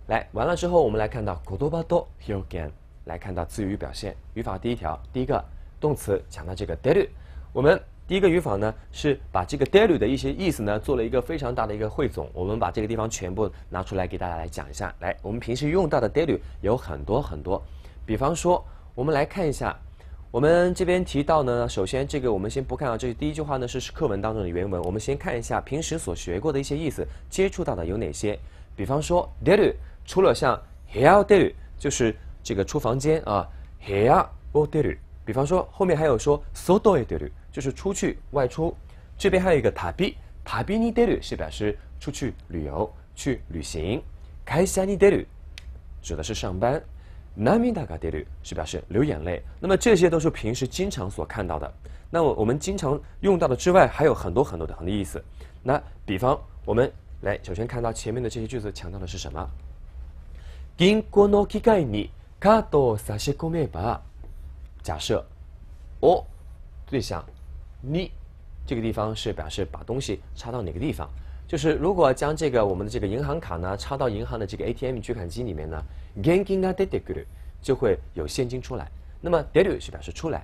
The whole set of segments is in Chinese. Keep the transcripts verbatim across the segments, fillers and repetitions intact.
来，完了之后，我们来看到言葉と表現，来看到词语表现。语法第一条，第一个动词讲到这个出る，我们第一个语法呢是把这个出る的一些意思呢做了一个非常大的一个汇总，我们把这个地方全部拿出来给大家来讲一下。来，我们平时用到的出る有很多很多，比方说，我们来看一下。我们这边提到呢，首先这个我们先不看啊，这第一句话呢是课文当中的原文，我们先看一下平时所学过的一些意思，接触到的有哪些。比方说出る，除了像部屋を出る，就是这个出房间啊，部屋を出る。比方说后面还有说外へ出る，就是出去外出。这边还有一个旅，旅に出る是表示出去旅游、去旅行。会社に出る指的是上班。涙が出る是表示流眼泪，那么这些都是平时经常所看到的。那我我们经常用到的之外，还有很多很多的很多意思。那比方我们来首先看到前面的这些句子强调的是什么？銀行の機械にカードを差し込めば，假设我对象你这个地方是表示把东西插到哪个地方。就是如果将这个我们的这个银行卡呢插到银行的这个 A T M 取款机里面呢，現金が出てくる就会有现金出来。那么出る是表示出来。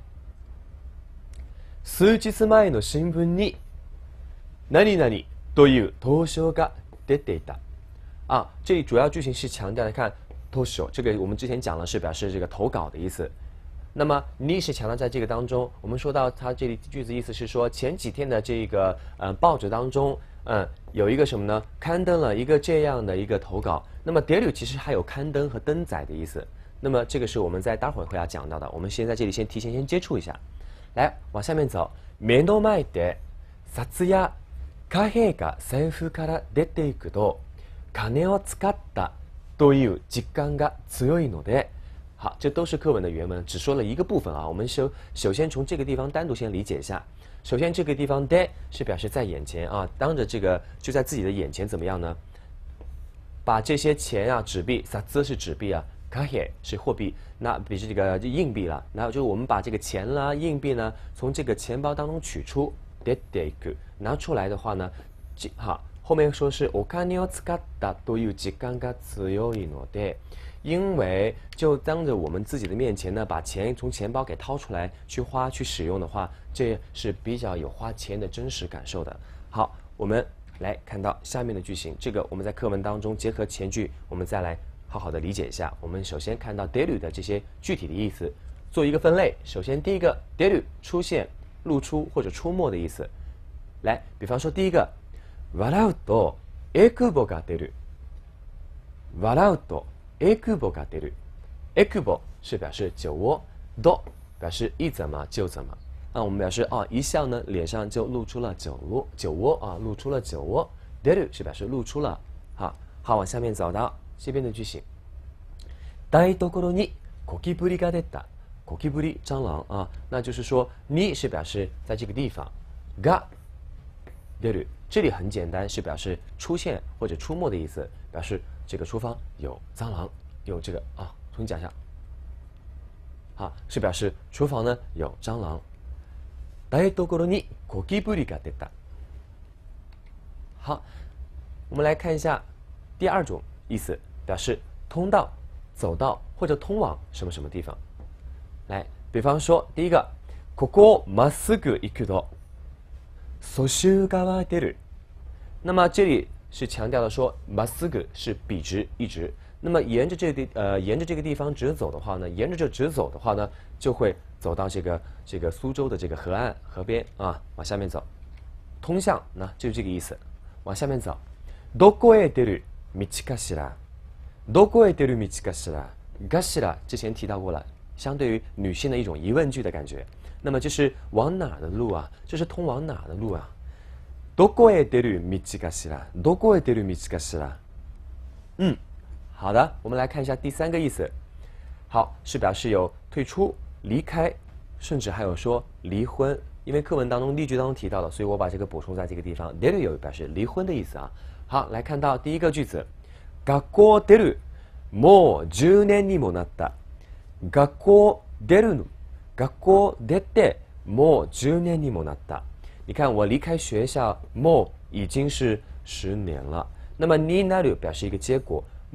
数日前の新聞に何々という投書が出ていた。啊，这里主要句型是强调的，看投書这个我们之前讲了是表示这个投稿的意思。那么你是强调在这个当中，我们说到它这里句子意思是说前几天的这个呃报纸当中。嗯，有一个什么呢？刊登了一个这样的一个投稿。那么出る其实还有刊登和登载的意思。那么这个是我们在待会儿会要讲到的。我们先在这里先提前先接触一下。来，往下面走。目の前で札や貨幣が財布から出ていくと、金を使ったという実感が強いので。好，这都是课文的原文，只说了一个部分啊。我们首首先从这个地方单独先理解一下。首先，这个地方で是表示在眼前啊，当着这个就在自己的眼前怎么样呢？把这些钱啊、纸币，札是纸币啊，貨幣是货币，那比是这个硬幣了。然后就是我们把这个钱啦、硬币呢，从这个钱包当中取出，出ていく，拿出来的话呢，好，后面说是お金を使ったという時間が強いので。因为就当着我们自己的面前呢，把钱从钱包给掏出来去花去使用的话，这是比较有花钱的真实感受的。好，我们来看到下面的句型，这个我们在课文当中结合前句，我们再来好好的理解一下。我们首先看到出る的这些具体的意思，做一个分类。首先第一个出る出现、露出或者出没的意思。来，比方说第一个，笑うとエクボが出る。笑うとエクボが出る。エクボ是表示酒窝，ど表示一怎么就怎么。那我们表示啊，一笑呢，脸上就露出了酒窝，酒窝啊，露出了酒窝。出る是表示露出了。好，好，往下面走到这边的句型。台所にゴキブリが出た。ゴキブリ蟑螂啊，那就是说に是表示在这个地方，が出る这里很简单，是表示出现或者出没的意思，表示这个厨房有蟑螂，有这个啊，重新讲一下。好，是表示厨房呢有蟑螂。台所にゴキブリが出た。好，我们来看一下第二种意思，表示通道、走道或者通往什么什么地方。来，比方说第一个，ここをまっすぐ行くと、蘇州側出る。那么这里是强调的说，まっすぐ是笔直一直。那么沿着这个地呃沿着这个地方直走的话呢，沿着这直走的话呢，就会走到这个这个苏州的这个河岸河边啊，往下面走，通向呢就是这个意思。往下面走，どこへ出る道かしら？どこへ出る道かしら？かしら之前提到过了，相对于女性的一种疑问句的感觉。那么就是往哪的路啊？这是通往哪的路啊？どこへ出る道かしら？どこへ出る道かしら？嗯。好的，我们来看一下第三个意思。好，是表示有退出、离开，甚至还有说离婚。因为课文当中例句当中提到的，所以我把这个补充在这个地方。出る有表示离婚的意思啊。好，来看到第一个句子，学校出る、もうじゅうねんにもなった。学校出るの、学校出てもうじゅうねんにもなった。你看，我离开学校，もう已经是十年了。那么になる表示一个结果。も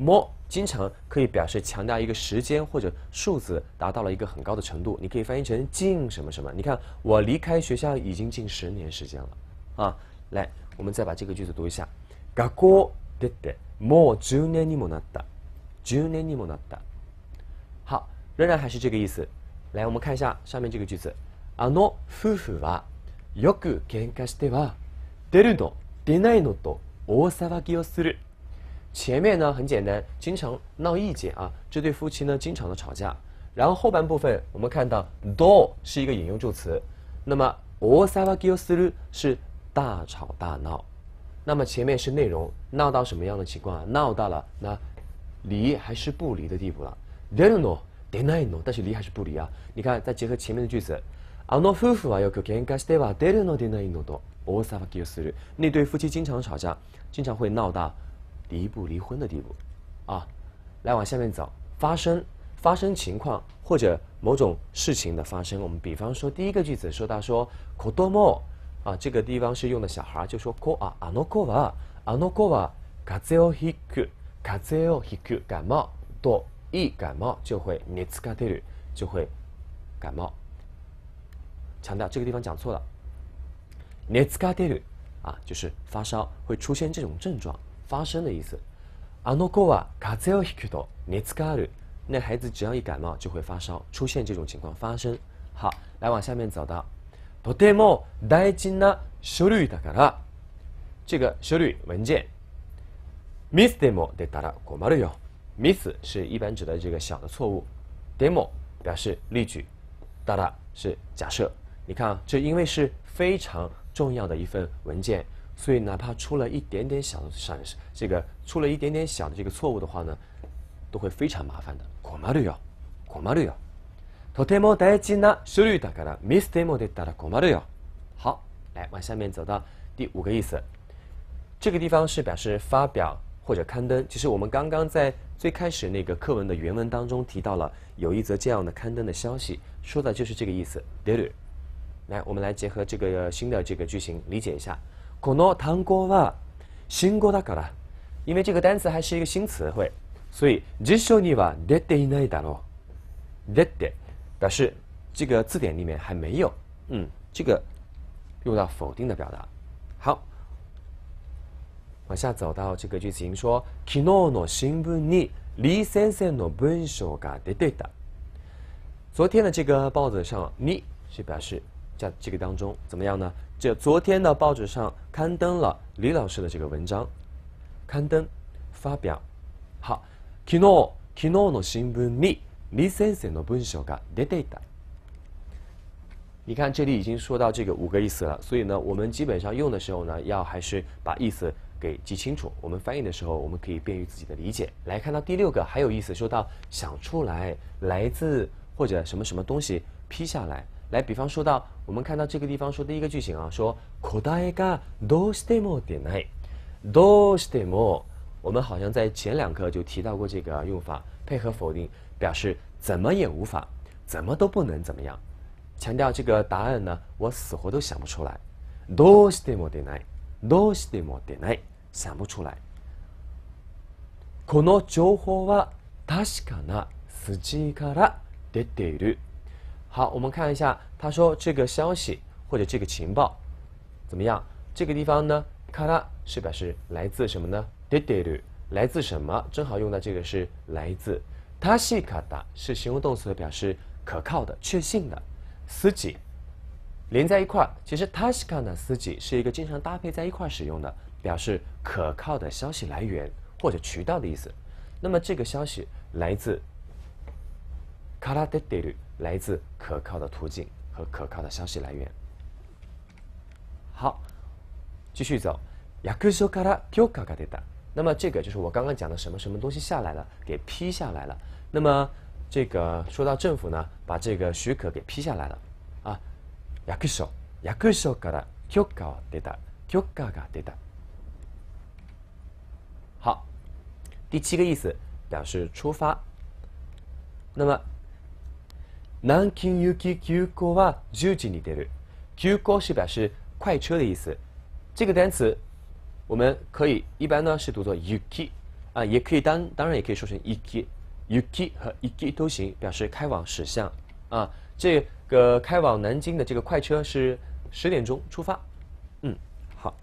经常可以表示强调一个时间或者数字达到了一个很高的程度，你可以翻译成近什么什么。你看，我离开学校已经近十年时间了啊。来，我们再把这个句子读一下。学校出てもう十年にもなった。十年にもなった。好，仍然还是这个意思。来，我们看一下上面这个句子。あの夫婦はよく喧嘩しては出るの出ないのと大騒ぎをする。前面呢很简单，经常闹意见啊，这对夫妻呢经常的吵架。然后后半部分我们看到ど是一个引用助词，那么大騒ぎをする是大吵大闹。那么前面是内容，闹到什么样的情况啊？闹到了那离还是不离的地步了。出るの出ないの，但是离还是不离啊？你看，再结合前面的句子，あの夫婦はよく喧嘩しては出るの出ないのと大騒ぎをする。那对夫妻经常吵架，经常会闹到离不离婚的地步啊。来往下面走，发生发生情况或者某种事情的发生。我们比方说第一个句子说到说子供啊，这个地方是用的小孩，就说子啊あの子はあの子は風邪をひく風邪をひく感冒と一感冒就会熱が出る就会感冒。强调这个地方讲错了，熱が出る啊就是发烧，会出现这种症状。发生的意思。あの子は風邪をひくと熱がある。那孩子只要一感冒就会发烧，出現这種情況發生。好，来往下面走到，とても大事な書類だから。这个書類文件，ミスでも出たら困るよ。ミス是一般指的这个小的错误，でも表示例举，だら是假设。你看啊，这因为是非常重要的一份文件。所以哪怕出了一点点小的闪失，这个出了一点点小的这个错误的话呢，都会非常麻烦的。困るよ、困るよ。とても大事な書類だからミスでも出たら困るよ。好，来往下面走到第五个意思。这个地方是表示发表或者刊登。其实我们刚刚在最开始那个课文的原文当中提到了有一则这样的刊登的消息，说的就是这个意思。出る。来，我们来结合这个新的这个句型理解一下。この単語は新語だから，因为这个单词还是一个新词汇，所以辞書には出ていないだろう。出て表示这个字典里面还没有，嗯，这个用到否定的表达。好，往下走到这个句子型说，昨日の新聞に李先生の文章が出ていた。昨天的这个报纸上，你是表示在这个当中怎么样呢？这昨天的报纸上刊登了李老师的这个文章，刊登发表。好，昨日昨日の新聞に李先生の文章が出ていた。你看这里已经说到这个五个意思了，所以呢，我们基本上用的时候呢，要还是把意思给记清楚。我们翻译的时候，我们可以便于自己的理解。来看到第六个，还有意思，说到想出来，来自或者什么什么东西批下来。来，比方说到，我们看到这个地方说第一个句型啊，说答えがどうしても出ない。どうしても，我们好像在前两课就提到过这个用法，配合否定，表示怎么也无法，怎么都不能怎么样。强调这个答案呢，我死活都想不出来。どうしても出ない。どうしても出ない。想不出来。この情報は確かな筋から出ている。好，我们看一下，他说这个消息或者这个情报怎么样？这个地方呢，から是表示来自什么呢？出ている，来自什么？正好用到这个是来自。確かな是形容动词，表示可靠的、确信的。筋连在一块儿，其实確かな筋是一个经常搭配在一块使用的，表示可靠的消息来源或者渠道的意思。那么这个消息来自から出ている。来自可靠的途径和可靠的消息来源。好，继续走。役所から許可が出た。那么这个就是我刚刚讲的什么什么东西下来了，给批下来了。那么这个说到政府呢，把这个许可给批下来了啊。役所、役所から許可が出た。許可が出た。好，第七个意思表示出发。那么南京行き急行はじゅうじに出る。急行是表示快车的意思。这个单词我们可以一般呢是读作 yuki， 啊，也可以当当然也可以说成 iki，yuki 和 iki 都行，表示开往驶向啊。这个开往南京的这个快车是十点钟出发。嗯，好。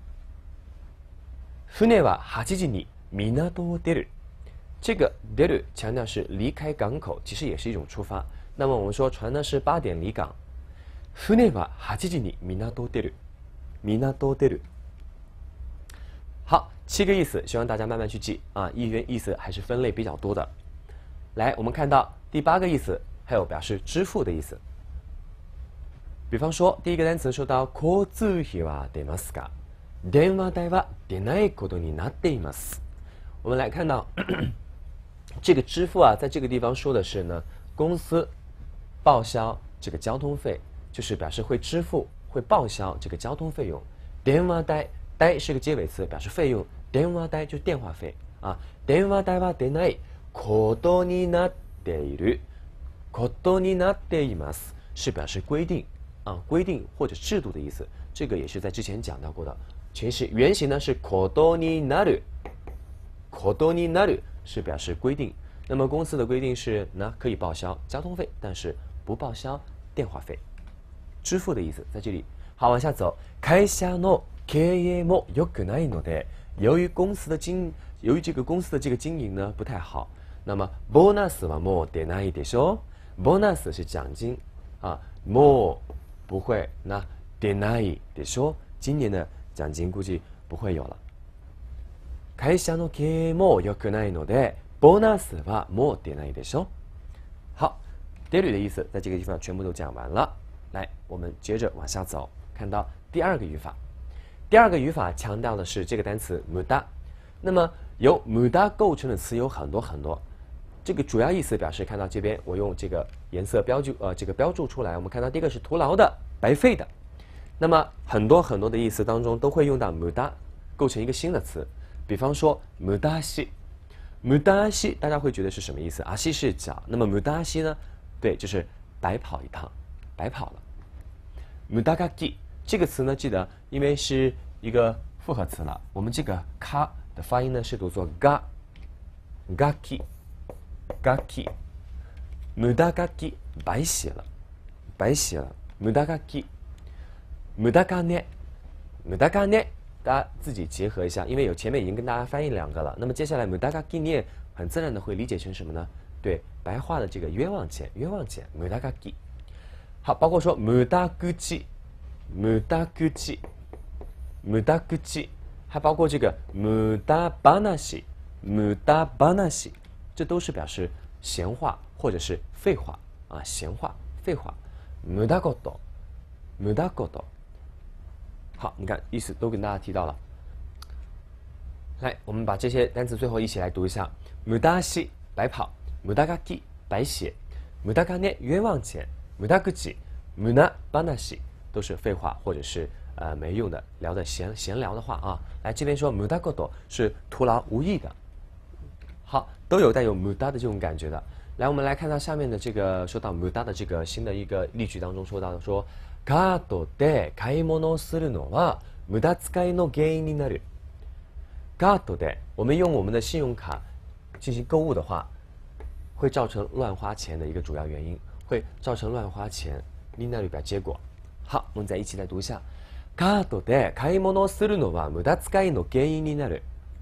船ははちじに港を出る。这个出る强调是离开港口，其实也是一种出发。那么我们说船呢是八点离港。船ははちじに港を出る。港を出る。好，七个意思，希望大家慢慢去记啊，意愿意思还是分类比较多的。来，我们看到第八个意思，还有表示支付的意思。比方说，第一个单词说到交通費は出ますか？電話代は出ないことになっています。我们来看到这个支付啊，在这个地方说的是呢，公司报销这个交通费，就是表示会支付、会报销这个交通费用。電話代代是个结尾词，表示费用。電話代就是电话费啊。電話代は出ないことになっている。ことになっています是表示规定啊，规定或者制度的意思。这个也是在之前讲到过的。全形原型呢是ことになる。ことになる是表示规定。那么公司的规定是呢，可以报销交通费，但是不报销电话费。支付的意思在这里。好，往下走。会社の経営も良くないので，由于公司的经，由于这个公司的这个经营呢不太好，那么ボーナスはもう出ないでしょ。ボーナス是奖金啊，もう不会，那出ないでしょ。今年的奖金估计不会有了。会社の経営も良くないので、ボーナスはもう出ないでしょ。好，出る的意思在这个地方全部都讲完了。来，我们接着往下走，看到第二个语法。第二个语法强调的是这个单词無駄。那么由無駄构成的词有很多很多。这个主要意思表示，看到这边我用这个颜色标注呃这个标注出来，我们看到第一个是徒劳的、白费的。那么很多很多的意思当中都会用到無駄，构成一个新的词。比方说無駄足，無駄足大家会觉得是什么意思？足是脚，那么無駄足呢？对，就是白跑一趟，白跑了。無駄書き这个词呢，记得因为是一个复合词了，我们这个卡的发音呢是读作が、がき、がき。無駄書き白写了，白写了。無駄書き。無駄金，無駄金，大家自己结合一下，因为有前面已经跟大家翻译两个了。那么接下来無駄金你也很自然的会理解成什么呢？对，白话的这个冤枉钱，冤枉钱，無駄金。好，包括说無駄口、無駄口、無駄口，还包括这个無駄話、無駄話，这都是表示闲话或者是废话啊，闲话、废话。無駄事、無駄事。好，你看意思都跟大家提到了。来，我们把这些单词最后一起来读一下：無駄足白跑，無駄書き白写，無駄金冤枉钱，無駄口、無駄話都是废话或者是呃没用的聊的闲闲聊的话啊。来这边说無駄事是徒劳无益的。好，都有带有無駄的这种感觉的。来，我们来看到下面的这个说到無駄的这个新的一个例句当中说到的说。カートで買い物をするのは無駄遣いの原因になる。カートで我们用我们的信用卡进行购物的话，会造成乱花钱的一个主要原因，会造成乱花钱。になる表结果。好，我们再一起来读一下。カートで買い物をするのは無駄遣いの原因になる。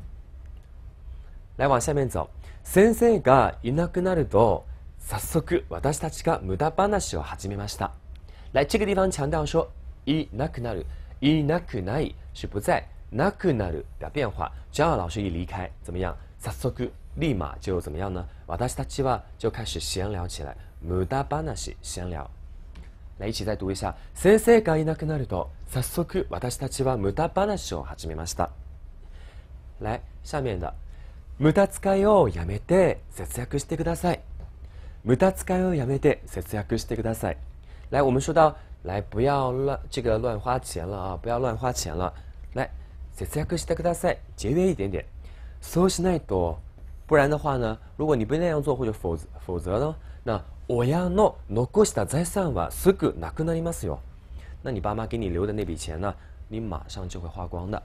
来往下面走。先生がいなくなると、早速私たちが無駄話を始めました。来，这个地方强调说いなくなる，いなくない是不在，なくなる表变化。只要老师一离开，怎么样？早速立马就怎么样呢？私たちは就开始闲聊起来，無駄話闲聊。来，一起再读一下。先生がいなくなると、早速私たちは無駄話を始めました。来，下面的無駄遣いをやめて節約してください。無駄遣いをやめて節約してください。来，我们说到，来不要乱这个乱花钱了啊，不要乱花钱了。来，節約してください，节约一点点。そうしないと，不然的话呢，如果你不那样做或者否否则呢，那親の残した財産はすぐなくなりますよ。那你爸妈给你留的那笔钱呢，你马上就会花光的。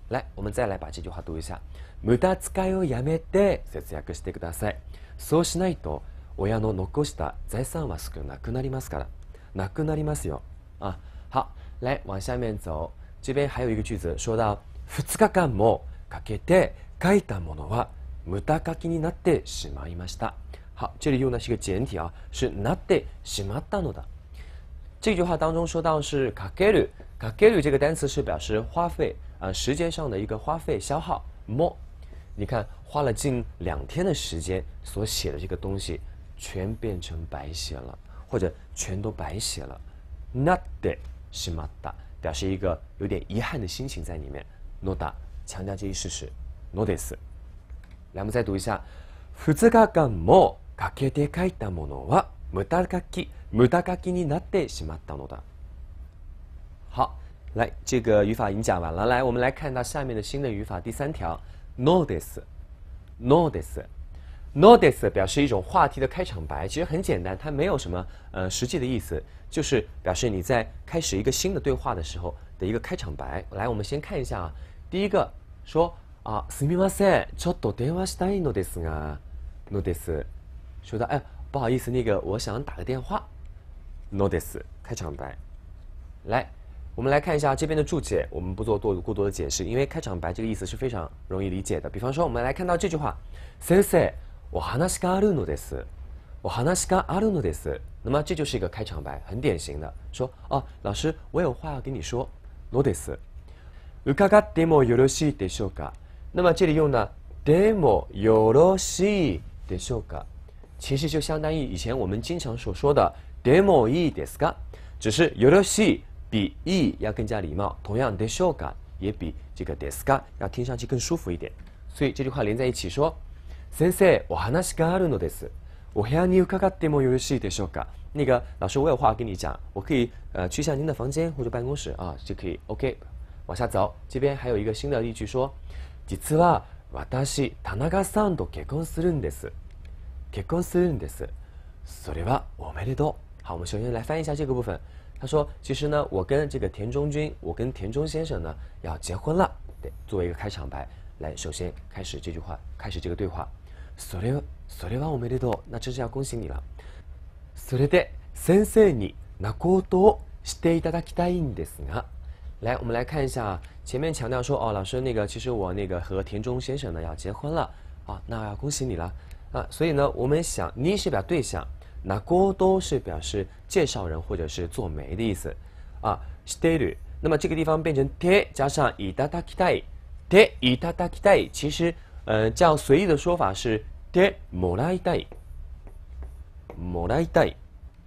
来，我们再来把这句话读一下。無駄遣いをやめて節約してください。そうしないと親の残した財産は少なくなりますから。なくなりますよ。啊，好，来往下面走。这边还有一个句子说到，二日間もかけて書いたものは無駄書きになってしまいました。好，这里用的是一个简体啊，是なってしまったのだ。这句话当中说到是かける，かける这个单词是表示花费啊、呃，时间上的一个花费消耗。も，你看花了近两天的时间所写的这个东西，全变成白写了，或者全都白写了。なってしまった，表示一个有点遗憾的心情在里面。のだ，强调这一事实。のです。来，我们再读一下。二日間もかけて書いたものは無駄書き、無駄書きになってしまったのだ。好，来，这个语法已经讲完了。来，我们来看到下面的新的语法，第三条。のです。のです。のです。表示一种话题的开场白，其实很简单，它没有什么呃实际的意思，就是表示你在开始一个新的对话的时候的一个开场白。来，我们先看一下啊，第一个说啊，すみません、ちょっと電話したいのですが。のです，说到哎，不好意思，那个我想打个电话。のです，开场白。来，我们来看一下这边的注解，我们不做多过多的解释，因为开场白这个意思是非常容易理解的。比方说，我们来看到这句话：先生、お話があるのです。お話があるのです。那么这就是一个开场白，很典型的，说哦，老师，我有话要跟你说。のです。伺ってもよろしいでしょうか？那么这里用的でもよろしいでしょうか？其实就相当于以前我们经常所说的でもいいですか？只是よろしい比いい要更加礼貌，同样でしょうか也比这个ですか要听上去更舒服一点。所以这句话连在一起说：先生、お話があるのです。お部屋に伺ってもよろしいでしょうか？那个老师，我有话跟你讲，我可以呃去一下您的房间或者办公室啊，就可以。OK， 往下走，这边还有一个新的例句说：実は私田中さんと結婚するんです。結婚するんです。それはおめでとう。好，我们首先来翻译一下这个部分。他说，其实呢，我跟这个田中君，我跟田中先生呢要结婚了。对，作为一个开场白，来首先开始这句话，开始这个对话。それそれはおめでとう。那真是要恭喜你了。それで先生に仲人をしていただきたいんですが。来，我们来看一下，前面强调说，哦，老师，那个其实我那个和田中先生呢要结婚了啊，那要恭喜你了啊。所以呢，我们想，你是表对象，那过多是表示介绍人或者是做媒的意思啊。している，那么这个地方变成て加上いただきたい，ていただきたい，其实呃较随意的说法是てもらいたい，もらいたい。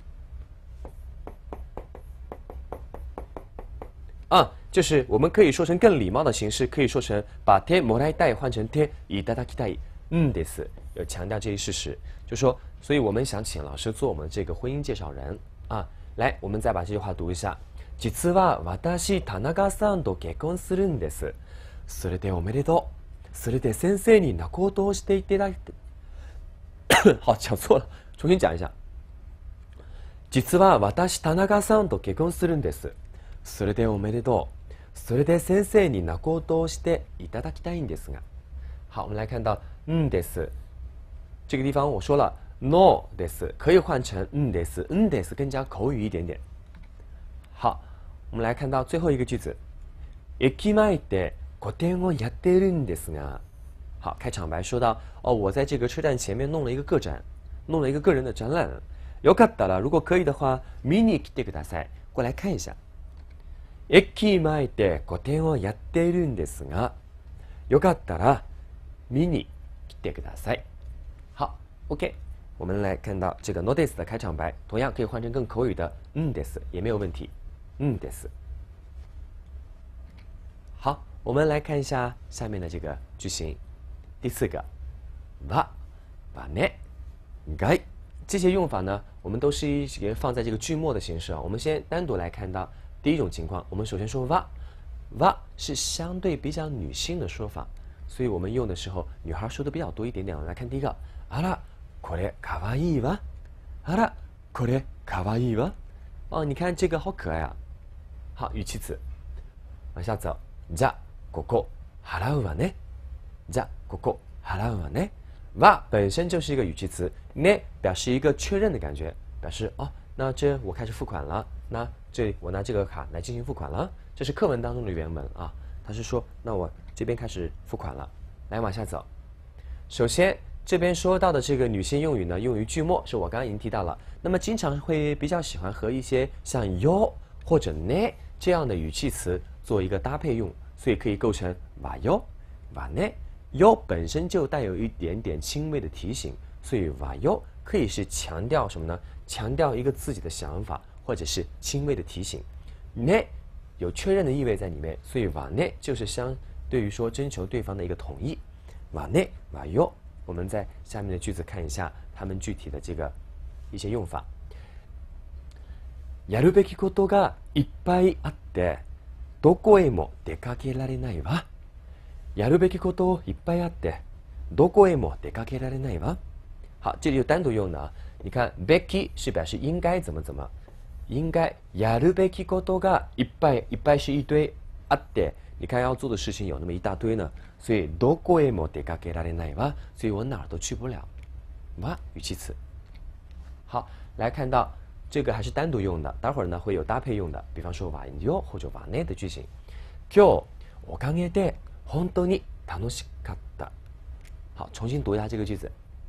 啊，就是我们可以说成更礼貌的形式，可以说成把てもらいたい换成ていただきたい。嗯です，有强调这一事实，就说，所以我们想请老师做我们这个婚姻介绍人啊。来，我们再把这句话读一下。実は私田中さんと結婚するんです。それでおめでとう。それで先生に仲人をしていただいて。好，讲错了，重新讲一下。実は私田中さんと結婚するんです。それでおめでとう。それで先生に仲人をしていただきたいんですが。好，我们来看到嗯です这个地方，我说了 no です可以换成嗯です嗯です更加口语一点点。好，我们来看到最后一个句子。駅前で個展をやっているんですが。好，开场白说到哦，我在这个车站前面弄了一个个展，弄了一个个人的展览。よかったら如果可以的话，見に来てください。过来看一下。駅前で個展をやっているんですが、よかったら見に来てください。好 ，OK， 我们来看到这个 no des 的开场白，同样可以换成更口语的嗯 des 也没有问题，嗯 des。好，我们来看一下下面的这个句型，第四个，は、はね、がい这些用法呢，我们都是一些放在这个句末的形式啊。我们先单独来看到。第一种情况，我们首先说哇，哇是相对比较女性的说法，所以我们用的时候，女孩说的比较多一点点。我们来看第一个，あら、これ可愛いわ。あら、これ可愛いわ。哦，你看这个好可爱啊。好，语气词，往下走。じゃ、ここ、 払うわね。じゃここ払うわね。わ本身就是一个语气词，ね表示一个确认的感觉，表示哦，那这我开始付款了，那这里我拿这个卡来进行付款了，这是课文当中的原文啊。他是说，那我这边开始付款了，来往下走。首先这边说到的这个女性用语呢，用于句末，是我刚刚已经提到了。那么经常会比较喜欢和一些像よ或者ね这样的语气词做一个搭配用，所以可以构成わよ、わね。よ本身就带有一点点轻微的提醒，所以わよ可以是强调什么呢？强调一个自己的想法，或者是轻微的提醒。ね有确认的意味在里面，所以わね就是相对于说征求对方的一个同意。わね、わよ，我们在下面的句子看一下他们具体的这个一些用法。やるべきことがいっぱいあって、どこへも出かけられないわ。やるべきこといっぱいあって、どこへも出かけられないわ。好，这里有单独用的啊。你看，べき是表示应该怎么怎么，应该やるべきことがいっぱい，いっぱい是一堆，あって，你看要做的事情有那么一大堆呢，所以どこへも出かけられないわ，所以我哪儿都去不了。哇，语气词。好，来看到这个还是单独用的，待会儿呢会有搭配用的，比方说わよ或者わね的句型。今日おかげで本当に楽しかった。好，重新读一下这个句子。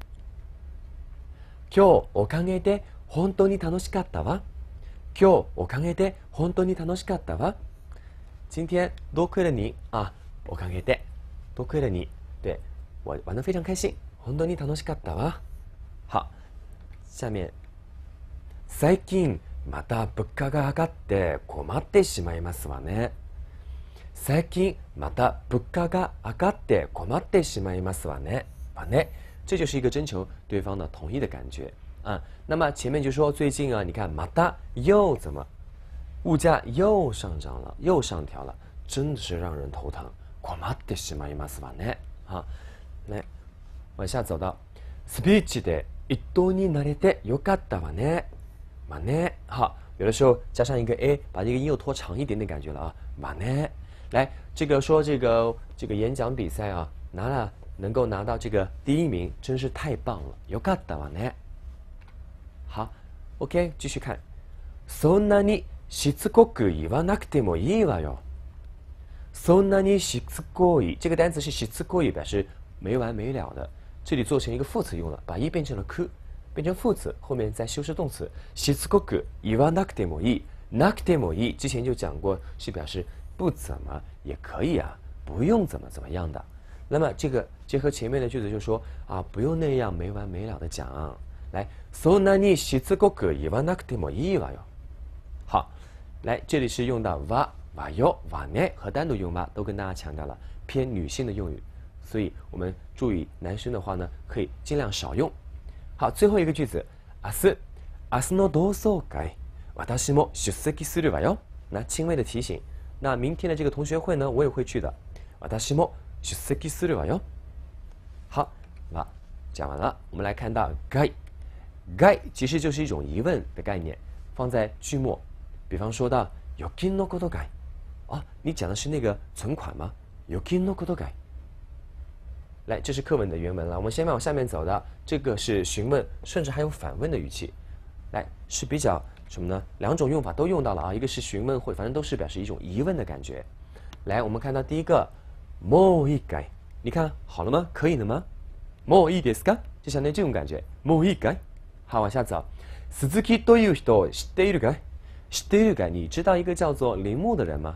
今日おかげで本当に楽しかったわ。今日おかげで本当に楽しかったわ。今天多亏了你啊，おかげで多亏了你，对我玩得非常开心。本当に楽しかったわ。好，下面。最近また物価が上がって困ってしまいますわね。最近また物価が上がって困ってしまいますわね。わね，这就是一个征求对方的同意的感觉啊。那么前面就说最近啊，你看また又怎么，物价又上涨了，又上调了，真的是让人头疼。困ってしまいますわね。好，来往下走到スピーチで一等になれてよかったわね。嘛呢，好，有的时候加上一个 a， 把这个音又拖长一点点感觉了啊。嘛呢，来，这个说这个这个演讲比赛啊，拿了能够拿到这个第一名，真是太棒了。よかったわね。好 ，OK， 继续看。そんなにしつこく言わなくてもいいわよ。そんなにしつこい，这个单词是しつこい，表示没完没了的，这里做成一个副词用了，把一变成了く。变成副词，后面再修饰动词。しつこく言わなくてもいい，なくてもいい，之前就讲过，是表示不怎么也可以啊，不用怎么怎么样的。那么这个结合前面的句子就说啊，不用那样没完没了的讲。来，そんなにしつこく言わなくてもいいわよ。好，来这里是用到わ、わよ、わね和单独用わ，都跟大家强调了偏女性的用语，所以我们注意男生的话呢，可以尽量少用。好，最后一个句子，明日、明日の同窓会、私も出席するわよ。那轻微的提醒，那明天的这个同学会呢，我也会去的。私も出席するわよ。好，那讲完了，我们来看到がい。がい其实就是一种疑问的概念，放在句末。比方说到預金のことがい，啊，你讲的是那个存款吗？預金のことがい。来，这是课文的原文了。我们先往下面走的，这个是询问，甚至还有反问的语气。来，是比较什么呢？两种用法都用到了啊，一个是询问，或反正都是表示一种疑问的感觉。来，我们看到第一个，もういいかい？你看好了吗？可以了吗？もういいですか？就相当于这种感觉。もういいかい？好，往下走。鈴木という人知っているかい？知っているかい？你知道一个叫做铃木的人吗？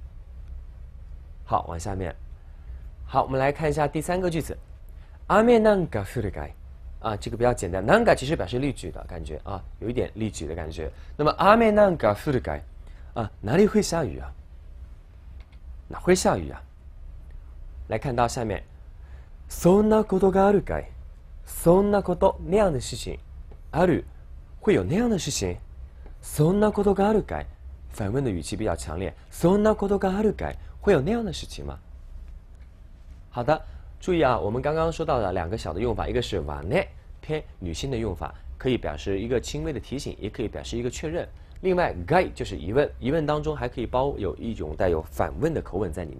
好，往下面。好，我们来看一下第三个句子，雨なんか降るかい？啊，这个比较简单，なんか其实表示例句的感觉啊，有一点例句的感觉。那么雨なんか降るかい？啊，哪里会下雨啊？哪会下雨啊？来看到下面，そんなことがあるかい？そんなこと那样的事情，ある会有那样的事情？そんなことがあるかい？反问的语气比较强烈，そんなことがあるかい？会有那样的事情吗？好的，注意啊，我们刚刚说到的两个小的用法，一个是わね偏女性的用法，可以表示一个轻微的提醒，也可以表示一个确认。另外がい就是疑问，疑问当中还可以包有一种带有反问的口吻在里面，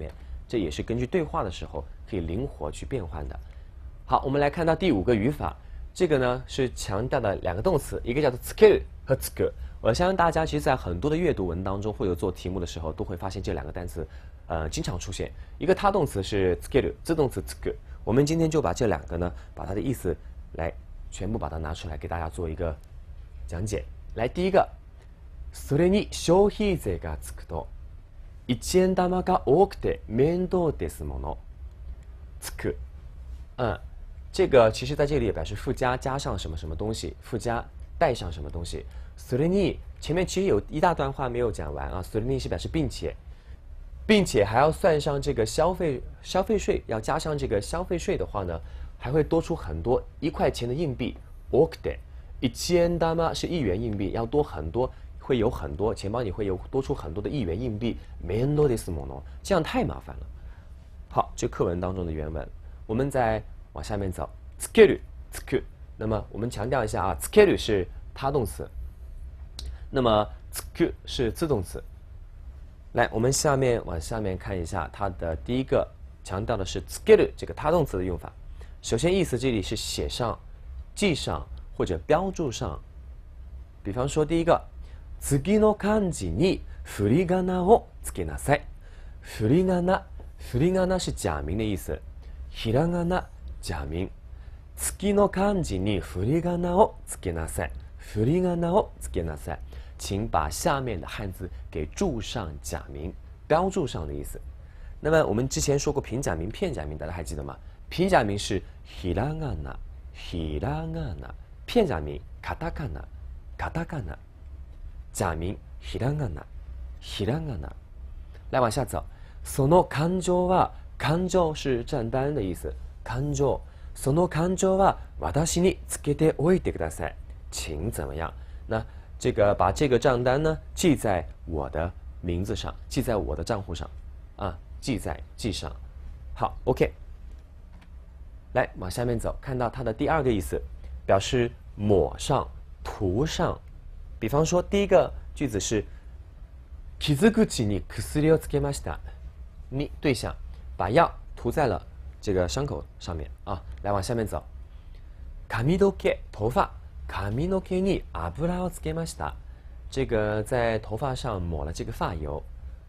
这也是根据对话的时候可以灵活去变换的。好，我们来看到第五个语法，这个呢是强调的两个动词，一个叫做 tsukeru 和 tsuku。我相信大家其实在很多的阅读文当中，或者做题目的时候，都会发现这两个单词，呃，经常出现。一个他动词是 tsukeru，自动词 tsuku。我们今天就把这两个呢，把它的意思来全部把它拿出来，给大家做一个讲解。来，第一个，それに消費税がつくと、一円玉が多くて面倒ですもの。つく，嗯，这个其实在这里也表示附加加上什么什么东西，附加带上什么东西。それに前面其实有一大段话没有讲完啊，それに是表示并且，并且还要算上这个消费消费税，要加上这个消费税的话呢，还会多出很多一块钱的硬币。多くて一円玉是一元硬币，要多很多，会有很多钱包里会有多出很多的一元硬币。面倒ですもの，这样太麻烦了。好，这课文当中的原文，我们再往下面走。つける、つく。那么我们强调一下啊，つける是他动词，那么つく是自动词。来，我们下面往下面看一下，它的第一个强调的是つける这个他动词的用法。首先意思这里是写上、记上或者标注上。比方说第一个，次の漢字に振り仮名をつけなさい。振り仮名，振り仮名是假名的意思。ひらがな假名。次の漢字に振り仮名をつけなさい。振り仮名をつけなさい。请把下面的汉字给注上假名，标注上的意思。那么我们之前说过平假名、片假名，大家还记得吗？平假名是ひらがな、ひらがな，片假名カタカナ、カタカナ，假名ひらがな、ひらがな。来往下走，その感情は感情是账单的意思，感情。その感情は私につけておいてください。请怎么样？那这个把这个账单呢记在我的名字上，记在我的账户上，啊，记在记上。好 ，OK。来往下面走，看到它的第二个意思，表示抹上、涂上。比方说第一个句子是傷口に薬をつけました。你对象把药涂在了这个伤口上面啊。来往下面走，髪の毛头发。髪の毛に油をつけました。这个在头发上抹了这个发油。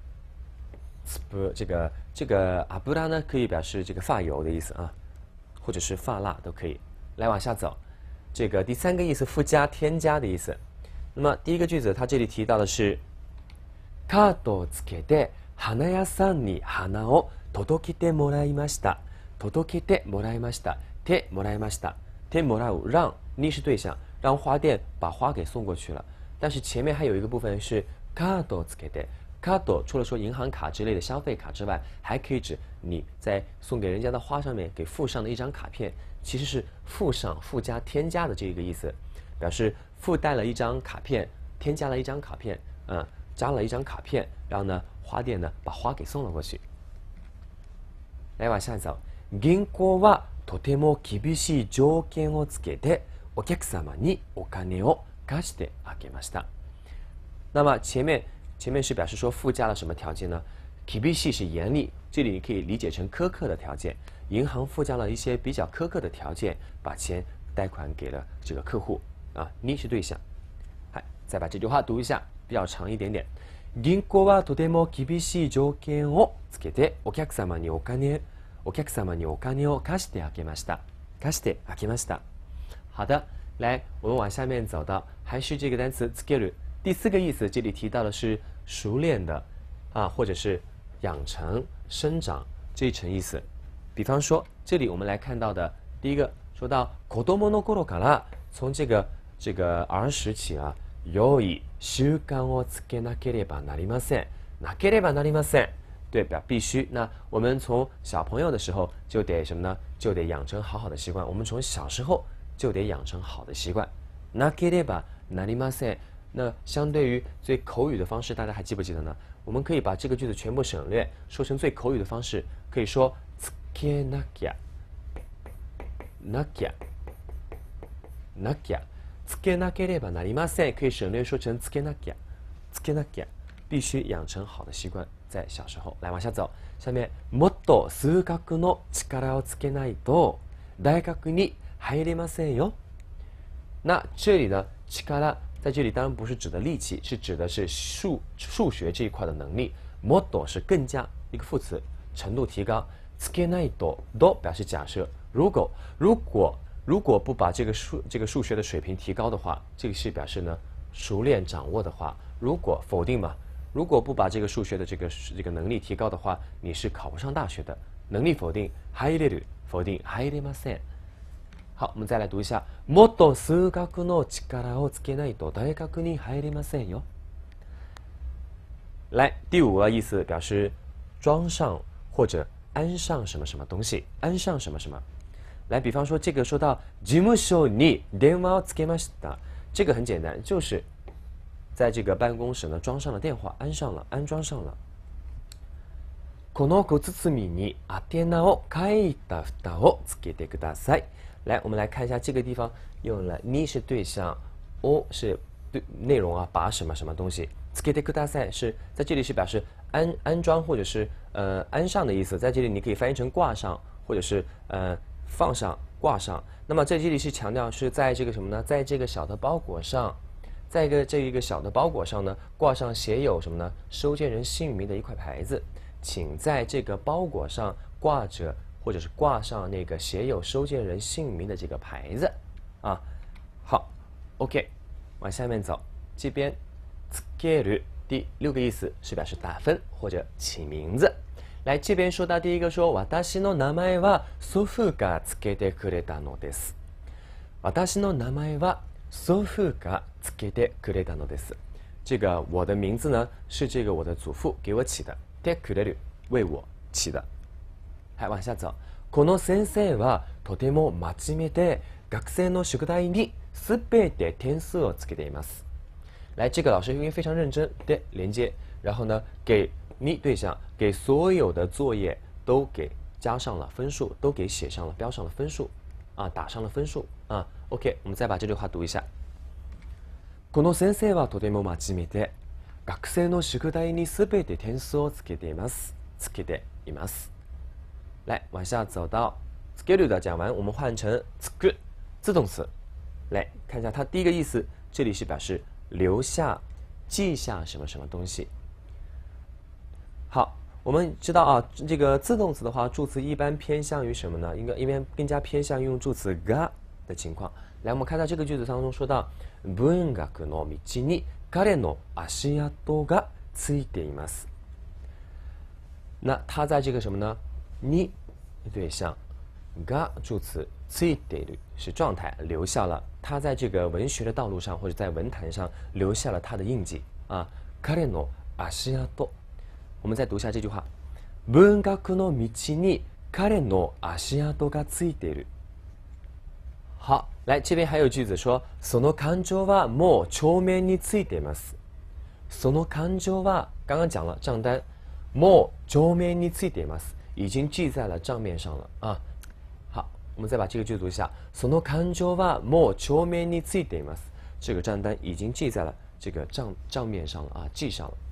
这个这个油呢，可以表示这个发油的意思啊，或者是发蜡都可以。来往下走，这个第三个意思附加、添加的意思。那么第一个句子，它这里提到的是カードをつけて花屋さんに花を届けてもらいました。届けてもらいました。てもらいました。てもらう让你是对象。让花店把花给送过去了，但是前面还有一个部分是カードをつけて。カード除了说银行卡之类的消费卡之外，还可以指你在送给人家的花上面给附上的一张卡片，其实是附上、附加、添加的这个意思，表示附带了一张卡片，添加了一张卡片，嗯，加了一张卡片，然后呢，花店呢把花给送了过去。来往下走，銀行はとても厳しい条件をつけて。お客様にお金を貸してあげました。那么前面前面是表示说附加了什么条件呢？厳しい是严厉，这里你可以理解成苛刻的条件。银行附加了一些比较苛刻的条件，把钱贷款给了这个客户啊，你是对象。はい，再把这句话读一下，比较长一点点。銀行はとても厳しい条件をつけてお客様にお金お客様にお金を貸してあげました。貸してあげました。好的，来，我们往下面走到，还是这个单词 つける。第四个意思，这里提到的是熟练的，啊，或者是养成、生长这一层意思。比方说，这里我们来看到的第一个，说到子供の頃から，从这个这个儿时起啊，良い習慣をつけなければなりません。なければなりません。对，表必须。那我们从小朋友的时候就得什么呢？就得养成好好的习惯。我们从小时候就得养成好的习惯。なければなりません。那相对于最口语的方式，大家还记不记得呢？我们可以把这个句子全部省略，说成最口语的方式，可以说つけなきゃ、なきゃ、なきゃ。つけなければなりません，可以省略说成つけなきゃ、つけなきゃ，必须养成好的习惯。 在小时候。来往下走，下面もっと数学の力をつけないと大学に入れませんよ。那这里的力在这里当然不是指的力气，是指的是数数学这一块的能力。もっと是更加一个副词，程度提高。つけないとdo表示假设，如果如果如果不把这个数这个数学的水平提高的话，这个是表示呢熟练掌握的话。如果否定嘛，如果不把这个数学的这个这个能力提高的话，你是考不上大学的。能力否定，入れる否定，入れません。好，我们再来读一下。もっと数学の力をつけないと大学に入れませんよ。来，第五个意思表示装上或者安上什么什么东西，安上什么什么。来，比方说这个说到事務所に電話をつけました，这个很简单，就是在这个办公室呢装上了电话，安上了，安装上了。この小包に宛名を書いた蓋をつけてください。来，我们来看一下这个地方用了に是对象，お是对内容啊，把什么什么东西。つけてください是在这里是表示安安装或者是呃安上的意思，在这里你可以翻译成挂上或者是呃放上挂上。那么在这里是强调是在这个什么呢？在这个小的包裹上，在一个这一个小的包裹上呢挂上写有什么呢？收件人姓名的一块牌子，请在这个包裹上挂着或者是挂上那个写有收件人姓名的这个牌子啊。好 ，OK， 往下面走，这边。つける第六个意思是表示打分或者起名字。来，这边说到第一个说，私の名前は祖父がつけてくれたのです。私の名前は祖父がつけてくれたのです。这个我的名字呢是这个我的祖父给我起的，てくれる为我起的。还往下走，この先生はとても真面目で学生の宿題にすべて点数をつけています。来，这个老师因为非常认真的连接，然后呢，给你对象给所有的作业都给加上了分数，都给写上了标上了分数，啊，打上了分数啊。OK， 我们再把这句话读一下。この先生はとても真面目で、学生の宿題にすべて点数をつけています。つけています。来，往下走到つける的讲完，我们换成つく自动词。来看一下它第一个意思，这里是表示。留下、记下什么什么东西。好，我们知道啊，这个自动词的话，助词一般偏向于什么呢？应该一般更加偏向于用助词が的情况。来，我们看到这个句子当中说到，文学の道に彼の足跡がついています。那他在这个什么呢？に对象，が助词。ついている是状态，留下了他在这个文学的道路上或者在文坛上留下了他的印记啊。彼の足跡，我们再读一下这句话：文学の道に彼の足跡がついている。好，来这边还有句子说，その感情はもう帳面についています。その感情は刚刚讲了账单，もう帳面についています，已经记在了账面上了啊。我们再把这个句子读一下。その感情はもう帳面についています。这个账单已经记在了这个账账面上了啊，记上了。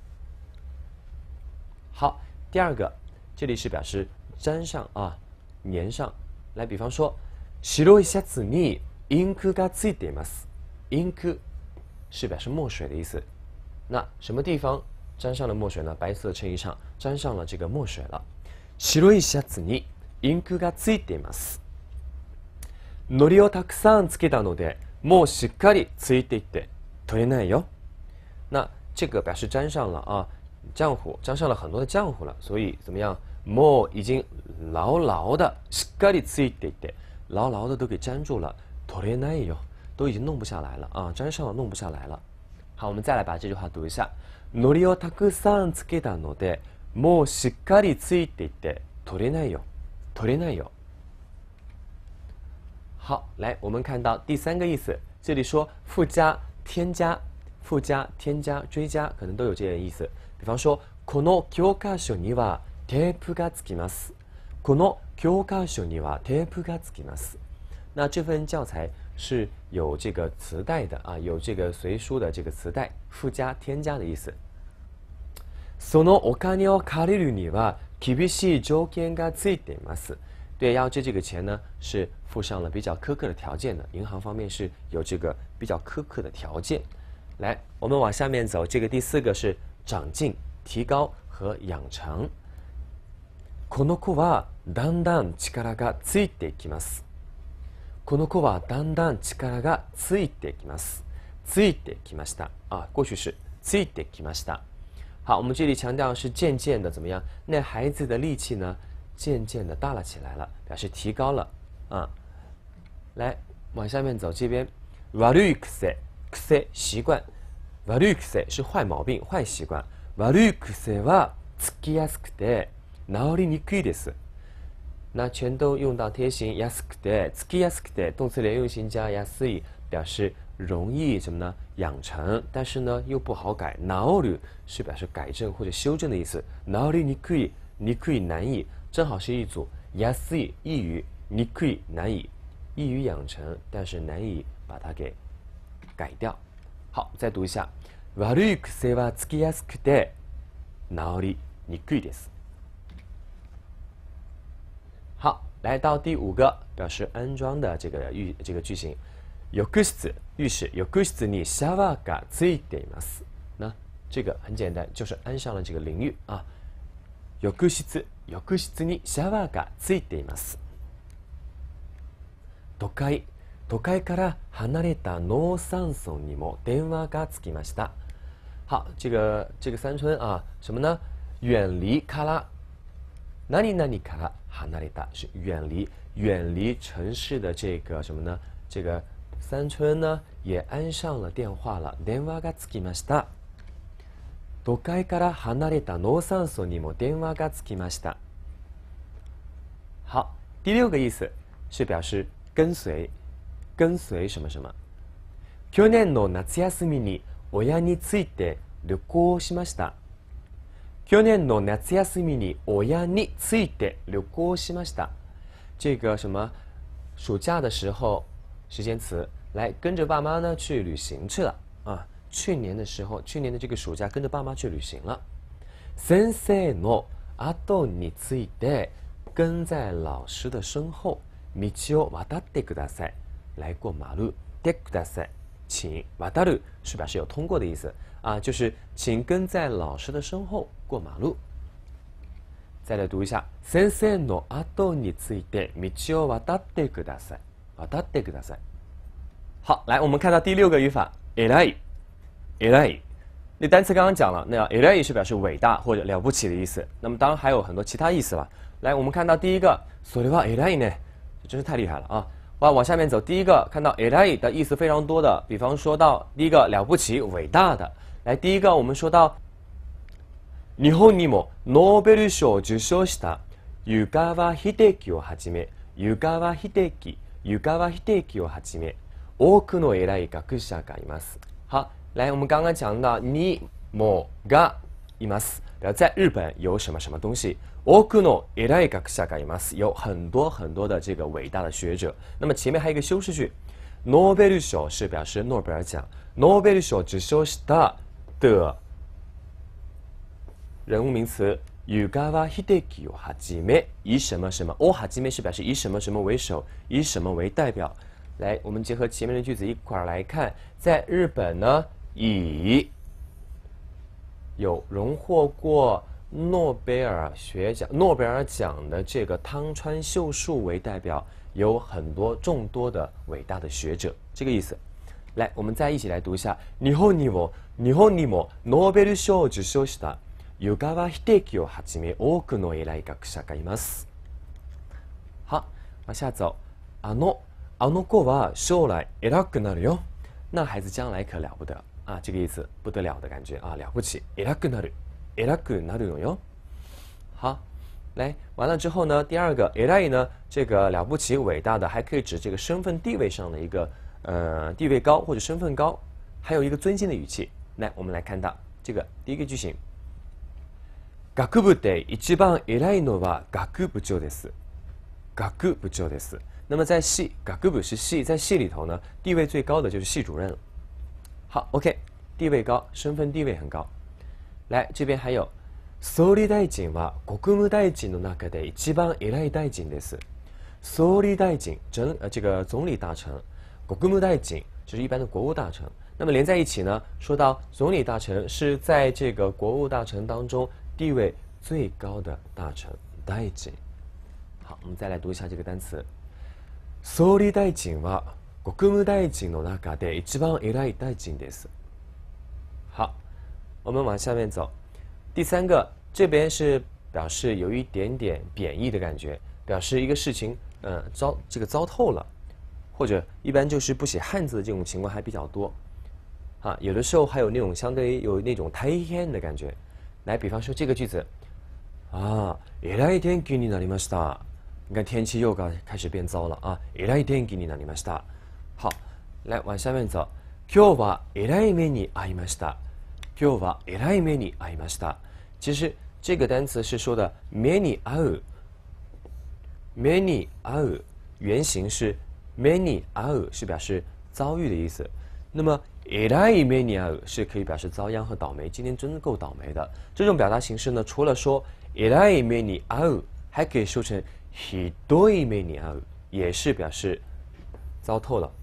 好，第二个，这里是表示粘上啊，粘上。来，比方说，白いシャツにインクがついています。インク是表示墨水的意思。那什么地方沾上了墨水呢？白色衬衣上沾上了这个墨水了。白いシャツにインクがついています。糊をたくさんつけたので、もうしっかりついていって取れないよ。那这个表示沾上了啊，浆糊沾上了很多的浆糊了，所以怎么样？もう已经牢牢的しっかりついていって，牢牢的都给粘住了，取れないよ，都已经弄不下来了啊，粘上了弄不下来了。好，我们再来把这句话读一下。糊をたくさんつけたので、もうしっかりついていって取れないよ、取れないよ。好，来，我们看到第三个意思，这里说附加、添加、附加、添加、追加，可能都有这些意思。比方说，この教科書にはテープがつきます。この教科書にはテープがつきます。那这份教材是有这个磁带的啊，有这个随书的这个磁带，附加、添加的意思。 そのお金を借りるには厳しい条件がついています。对，要借这个钱呢，是附上了比较苛刻的条件的。银行方面是有这个比较苛刻的条件。来，我们往下面走，这个第四个是长进、提高和养成。この子はだんだん力がついてきます。この子はだんだん力がついてきます。ついてきました啊，过去式ついてきました。好，我们这里强调是渐渐的怎么样？那孩子的力气呢，渐渐的大了起来了，表示提高了啊。来，往下面走，这边悪い癖、癖习惯，悪い癖是坏毛病、坏习惯。悪い癖はつきやすくて治りにくいです。那全都用到贴形安くて、つきやすくて，动词连用型加安い，表示容易什么呢？养成，但是呢又不好改。治る是表示改正或者修正的意思。治りにくい、にくい难以，正好是一组。安い易于，にくい难以，易于养成，但是难以把它给改掉。好，再读一下。悪い癖はつきやすくて治りにくいです。好，来到第五个表示安装的这个句这个句型，浴室浴室浴室にシャワーがついています。那这个很简单，就是安上了这个淋浴啊。浴室浴室にシャワーがついています。都会都会から離れた農山村にも電話がつきました。好，这个这个三村啊，什么呢？远离卡拉。何々から離れた是远离，远离城市的这个什么呢？这个三村呢也安上了电话了。電話がつきました。都会から離れた農山村にも電話がつきました。好，第六个意思是表示跟随，跟随什么什么。去年の夏休みに親について旅行しました。去年の夏休みに親について旅行しました。这个什么，暑假的时候，时间词，来跟着爸妈呢去旅行去了啊。去年的时候，去年的这个暑假跟着爸妈去旅行了。先生の後について，跟在老师的身后，道を渡ってください。来过马路，でください。请渡る是表示有通过的意思啊，就是请跟在老师的身后过马路。再来读一下，先生の後について道を渡ってください。渡ってください。好，来我们看到第六个语法，偉い，偉い。那单词刚刚讲了，那偉い是表示伟大或者了不起的意思。那么当然还有很多其他意思了。来，我们看到第一个，それは偉いね，这真是太厉害了啊！哇，往下面走，第一个看到偉い的意思非常多的，比方说到第一个了不起、伟大的。来，第一个我们说到，日本にもノーベル賞を受賞した湯川秀樹をはじめ、湯川秀樹、湯川秀樹をはじめ、多くの偉い学者がいます。好，来，我们刚刚讲到にもがいます，表示在日本有什么什么东西。多くの偉い学者がいます，有很多很多的这个伟大的学者。那么前面还有一个修饰句，ノーベル賞是表示诺贝尔奖，ノーベル賞受賞した的人物名词湯川秀樹をはじめ，以什么什么をはじめ是表示以什么什么为首，以什么为代表。来，我们结合前面的句子一块儿来看，在日本呢，以有荣获过诺贝尔学奖、诺贝尔奖的这个汤川秀树为代表，有很多众多的伟大的学者，这个意思。来，我们再一起来读一下。日本にも日本にもノーベル賞を受賞した湯川秀樹をはじめ多くの偉い学者がいます。好，往下走。あのあの子は将来偉くなるよ。那孩子将来可了不得啊，这个意思，不得了的感觉啊，了不起。偉くなる。偉くなるのよ。好，来完了之后呢，第二个偉い呢，这个了不起、伟大的，还可以指这个身份地位上的一个呃地位高或者身份高，还有一个尊敬的语气。来，我们来看到这个第一个句型。学部で一番偉いのは学部長です。学部長です。那么在系，学部是系，在系里头呢，地位最高的就是系主任了。好 ，OK， 地位高，身份地位很高。来，这边还有総理大臣は国務大臣の中で一番偉い大臣です。総理大臣，整呃这个总理大臣，国務大臣就是一般的国务大臣。那么连在一起呢，说到总理大臣是在这个国务大臣当中地位最高的大臣，大臣。好，我们再来读一下这个单词。総理大臣は国務大臣の中で一番偉い大臣です。好，我们往下面走。第三个，这边是表示有一点点贬义的感觉，表示一个事情，呃，糟这个糟透了，或者一般就是不写汉字的这种情况还比较多，啊，有的时候还有那种相对于有那种大変的感觉。来，比方说这个句子，啊，えらい天気になりました。你看天气又该开始变糟了啊，えらい天気になりました。好，来往下面走，今日はえらい目に遭いました。今日はえらい目に遭いました。其实这个单词是说的目に遭う，目に遭う原型是目に遭う，是表示遭遇的意思。那么えらい目に遭う是可以表示遭殃和倒霉，今天真够倒霉的。这种表达形式呢，除了说えらい目に遭う，还可以说成ひどい目に遭う，也是表示糟透了。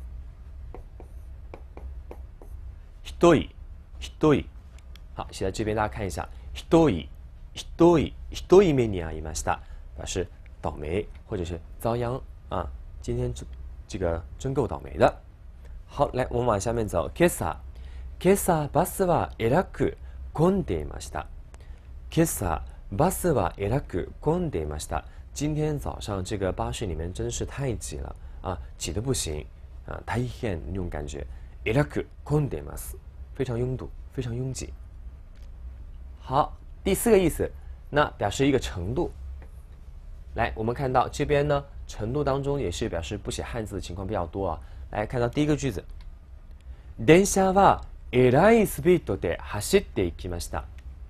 ひどい，ひどい。好，写在这边，大家看一下，ひどい、ひどい、ひどい目に遭いました，表示倒霉或者是遭殃啊。今天这这个真够倒霉的。好，来，我们往下面走。今朝、今朝バスはえらく混んでいました。今朝バスはえらく混んでいました。今天早上这个巴士里面真是太挤了啊，挤得不行啊，大変那种感觉。えらく混んでいます，非常拥堵，非常拥挤。好，第四个意思，那表示一个程度。来，我们看到这边呢，程度当中也是表示不写汉字的情况比较多啊。来看到第一个句子，電車はえらいスピードで走っていきました。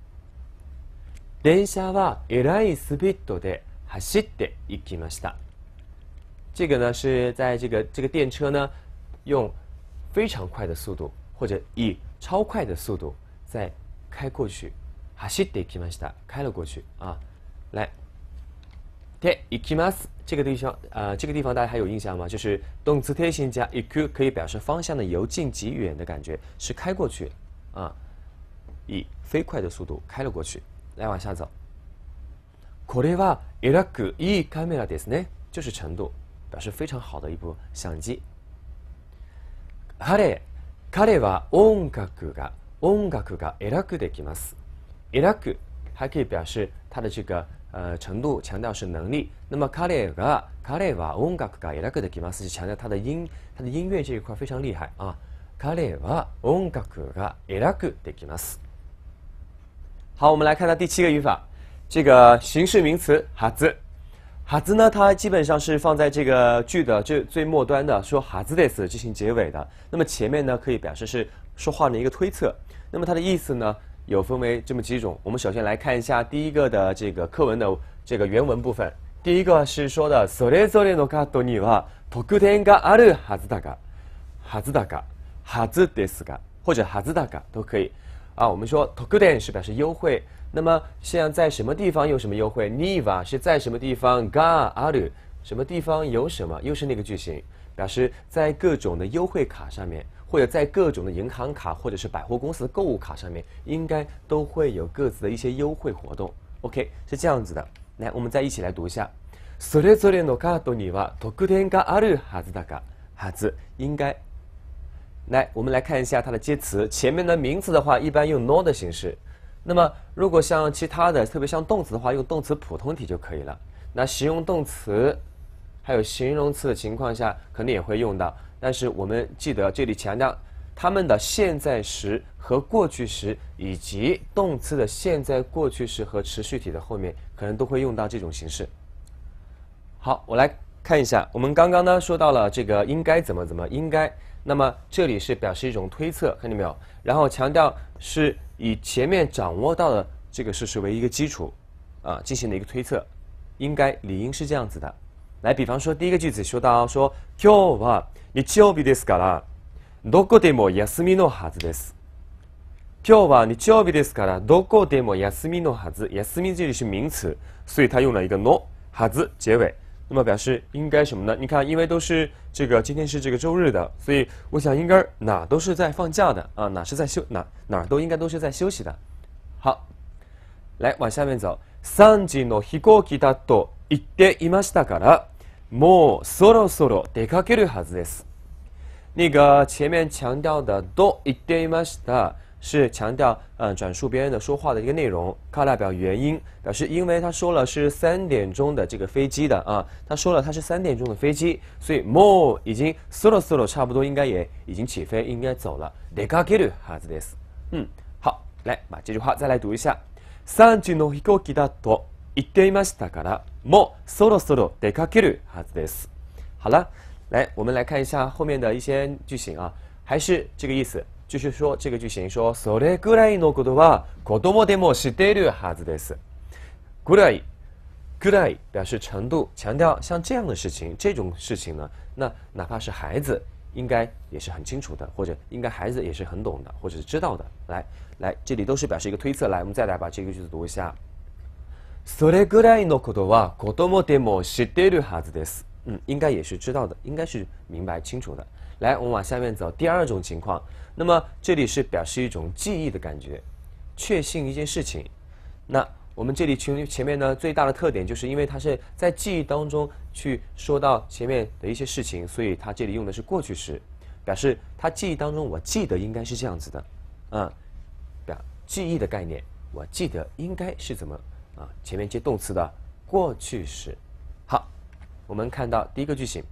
電車はえらいスピードで走っていきました。这个呢是在这个这个电车呢，用非常快的速度或者以超快的速度在开过去。走っていきました，开了过去啊。来，で行きます这个地方，呃，这个地方大家还有印象吗？就是动词贴形加行く可以表示方向的由近及远的感觉，是开过去啊，以飞快的速度开了过去。来往下走。これはえらくいいカメラですね，就是程度，表示非常好的一部相机。彼、彼は音楽が音楽がえらくできます。えらく还可以表示它的这个呃程度，强调是能力。那么彼が彼は音楽がえらくできます，是强调他的音他的音乐这一块非常厉害啊。彼は音楽がえらくできます。好，我们来看到第七个语法，这个形式名词はず。はず呢，它基本上是放在这个句的最最末端的，说はずです进行结尾的。那么前面呢，可以表示是说话的一个推测。那么它的意思呢？有分为这么几种，我们首先来看一下第一个的这个课文的这个原文部分。第一个是说的それぞれのカードには特典があるはずだが、はずだが、はずですが，或者はずだが都可以。啊，我们说特典是表示优惠，那么像在什么地方有什么优惠？には是在什么地方？がある什么地方有什么？又是那个句型，表示在各种的优惠卡上面。或者在各种的银行卡或者是百貨公司的购物卡上面，应该都会有各自的一些优惠活动。OK， 是这样子的。来，我们再一起来读一下。それぞれのカードには特典があるはずだが、はず应该。来，我们来看一下它的接词。前面的名词的话，一般用 no 的形式。那么如果像其他的，特别像动词的话，用动词普通体就可以了。那形容动词还有形容词的情况下，可能也会用到。但是我们记得这里强调，它们的现在时和过去时，以及动词的现在、过去时和持续体的后面，可能都会用到这种形式。好，我来看一下，我们刚刚呢说到了这个应该怎么怎么应该，那么这里是表示一种推测，看见没有？然后强调是以前面掌握到的这个事实为一个基础啊，进行的一个推测，应该理应是这样子的。来，比方说第一个句子说到说今日は日曜日ですから、どこでも休みのはずです。 今日は日曜日ですからどこでも休みのはず。休み这里是名词，所以它用了一个のはず结尾。那么表示应该什么呢？你看，因为都是这个今天是这个周日的，所以我想应该哪都是在放假的啊，哪是在休哪哪都应该都是在休息的。好，来往下面走。三時の飛行機だと言っていましたから、もうそろそろ出かけるはずです。那个前面强调的と言っていました是强调嗯转述别人的说话的一个内容，から表原因，表示因为他说了是三点钟的这个飞机的啊，他说了他是三点钟的飞機，所以もう已经そろそろ差不多应该也已经起飞，应该走了。出かけるはずです。嗯，好，来把这句话再来读一下。三時の飛行機だと言っていましたから、もうそろそろ出かけるはずです。好了，来我们来看一下后面的一些句型啊，还是这个意思。就是说这个句型说それぐらいのことは子供でも知っているはずです。ぐらいぐらい表示程度，强调像这样的事情，这种事情呢，那哪怕是孩子，应该也是很清楚的，或者应该孩子也是很懂的，或者是知道的。来来，这里都是表示一个推测。来，我们再来把这个句子读一下。それぐらいのことは子供でも知っているはずです。嗯，应该也是知道的，应该是明白清楚的。来，我们往下面走。第二种情况，那么这里是表示一种记忆的感觉，确信一件事情。那我们这里前前面呢最大的特点，就是因为它是在记忆当中去说到前面的一些事情，所以它这里用的是过去时，表示他记忆当中我记得应该是这样子的，啊、嗯，表记忆的概念，我记得应该是怎么啊？前面接动词的过去时。好，我们看到第一个句型。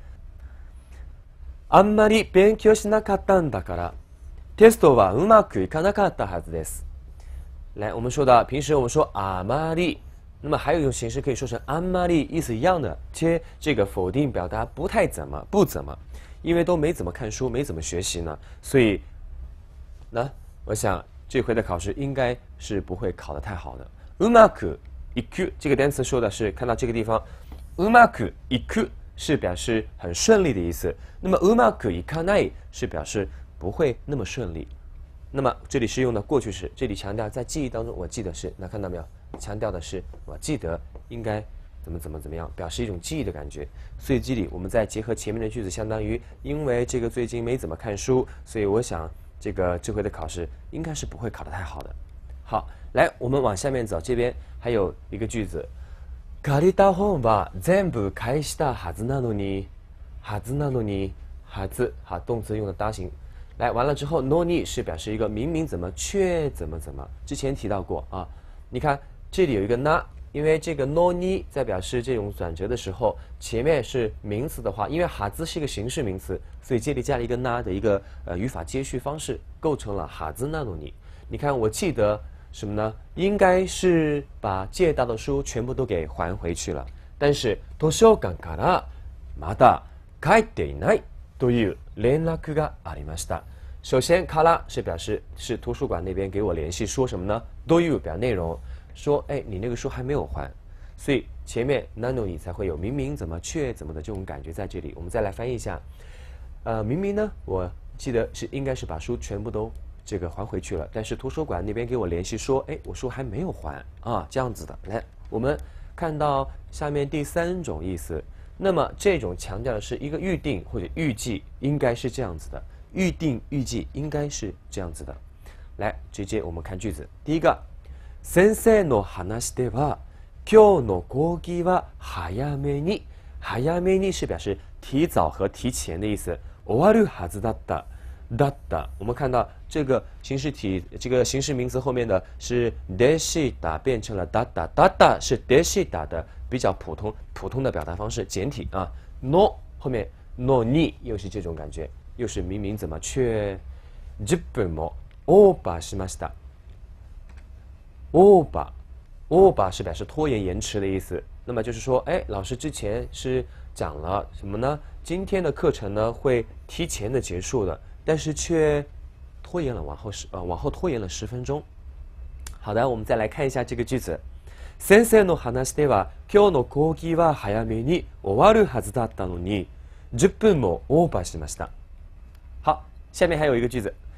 あんまり勉強しなかったんだから、テストはうまくいかなかったはずです。来，我们说的平时我们说あまり，那么还有一种形式可以说成あんまり，意思一样的，接这个否定表达不太怎么，不怎么，因为都没怎么看书，没怎么学习呢，所以，那我想这回的考试应该是不会考得太好的。うまくいく这个单词说的是看到这个地方，うまくいく。是表示很顺利的意思，那么うまくいかない是表示不会那么顺利。那么这里是用的过去时，这里强调在记忆当中，我记得是，那看到没有？强调的是我记得应该怎么怎么怎么样，表示一种记忆的感觉。所以这里我们再结合前面的句子，相当于因为这个最近没怎么看书，所以我想这个这回的考试应该是不会考得太好的。好，来我们往下面走，这边还有一个句子。借りた本は全部返したはずなのに、はずなのに、はず，好，动词用的搭形。来，完了之后のに是表示一个明明怎么却怎么怎么，之前提到过啊。你看这里有一个那，因为这个のに在表示这种转折的时候，前面是名词的话，因为はず是一个形式名词，所以这里加了一个那的一个呃语法接续方式，构成了はずなのに。你看，我记得。什么呢？应该是把借到的书全部都给还回去了。但是図書館からまだ帰っていないという連絡がありました。首先，から是表示是图书馆那边给我联系，说什么呢？という表内容，说哎，你那个书还没有还，所以前面なのに才会有明明怎么却怎么的这种感觉在这里。我们再来翻译一下，呃，明明呢，我记得是应该是把书全部都。这个还回去了，但是图书馆那边给我联系说，哎，我书还没有还啊，这样子的。来，我们看到下面第三种意思，那么这种强调的是一个预定或者预计，应该是这样子的，预定预计应该是这样子的。来，直接我们看句子，第一个，先生の話では、今日の講義は早めに，早めに是表示提早和提前的意思，終わるはずだった。だった，我们看到这个形式体，这个形式名词后面的是でした变成了だった，だった是でした的比较普通普通的表达方式，简体啊。の后面のに又是这种感觉，又是明明怎么却じゅっぷんもオーバーしました。オーバー，オーバー是表示拖延延迟的意思。那么就是说，哎，老师之前是讲了什么呢？今天的课程呢会提前的结束的。但是却拖延了，往后十呃往后拖延了十分钟。好的，我们再来看一下这个句子。先生の話では今日の講義は早めに終わるはずだったのに、じゅっぷんもオーバーしました。好，下面还有一个句子。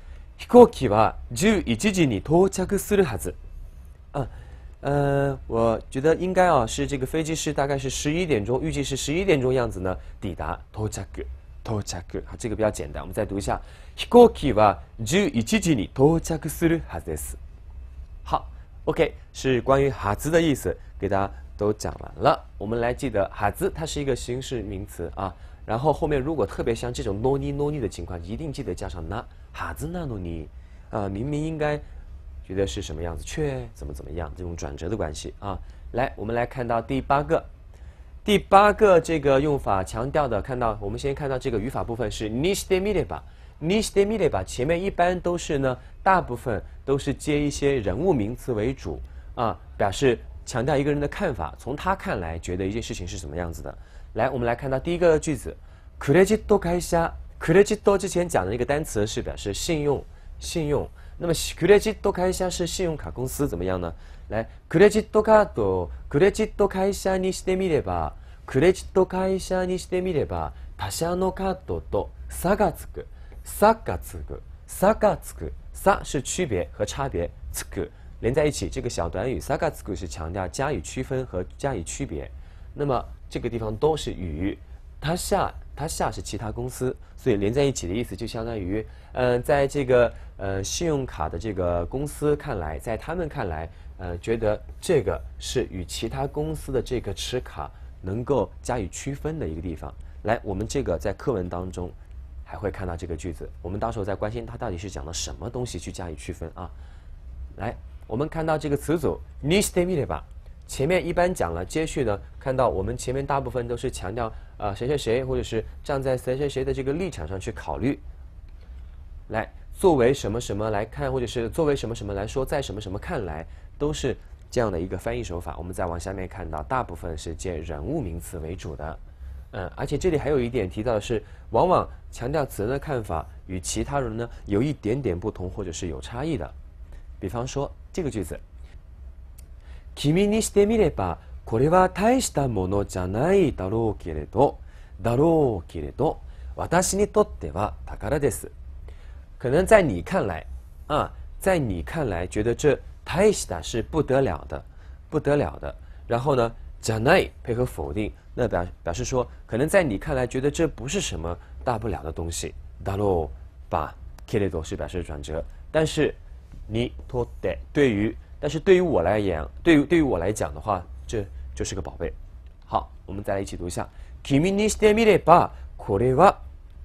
飛行機はじゅういちじに到着するはず。啊，呃，我觉得应该啊是这个飞机是大概是十一点钟，预计是十一点钟样子呢抵达。到着，到着，好，这个比较简单，我们再读一下。飛行機はじゅういちじに到着するはずです。好 ，OK， 是关于哈兹的意思，给大家都讲完了。我们来记得哈兹，它是一个形式名词啊。然后后面如果特别像这种 no ni no ni 的情况，一定记得加上那哈兹那 no ni 啊，明明应该觉得是什么样子，却怎么怎么样，这种转折的关系啊。来，我们来看到第八个，第八个这个用法强调的，看到我们先看到这个语法部分是にしてみれば。にしてみれば前面一般都是呢，大部分都是接一些人物名词为主啊，表示强调一个人的看法，从他看来觉得一件事情是什么样子的。来，我们来看到第一个句子，クレジット会社。クレジット之前讲的一个单词是表示信用，信用。那么クレジット会社是信用卡公司，怎么样呢？来，クレジットカード、クレジット会社にしてみれば、クレジット会社にしてみれば、他社のカードと差がつく。差がつく，差がつく，差是区别和差别，つく连在一起。这个小短语差がつく是强调加以区分和加以区别。那么这个地方都是与他下，他下是其他公司，所以连在一起的意思就相当于，嗯、呃，在这个呃信用卡的这个公司看来，在他们看来，呃，觉得这个是与其他公司的这个持卡能够加以区分的一个地方。来，我们这个在课文当中还会看到这个句子，我们到时候再关心它到底是讲的什么东西去加以区分啊。来，我们看到这个词组にしてみれば，前面一般讲了，接续呢，看到我们前面大部分都是强调呃谁谁谁，或者是站在谁谁谁的这个立场上去考虑，来作为什么什么来看，或者是作为什么什么来说，在什么什么看来，都是这样的一个翻译手法。我们再往下面看到，大部分是借人物名词为主的。嗯，而且这里还有一点提到的是，往往强调此人的看法与其他人呢有一点点不同，或者是有差异的。比方说这个句子，君にしてみればこれは大したものじゃないだろうけれど、だろうけれど、私にとっては宝です。可能在你看来啊，在你看来觉得这大した是不得了的，不得了的。然后呢？じゃない配合否定，那表表示说，可能在你看来觉得这不是什么大不了的东西。だろう吧，けれど是表示转折，但是にとって对于，但是对于我来讲，对于对于我来讲的话，这就是个宝贝。好，我们再来一起读一下。君にしてみればこれは。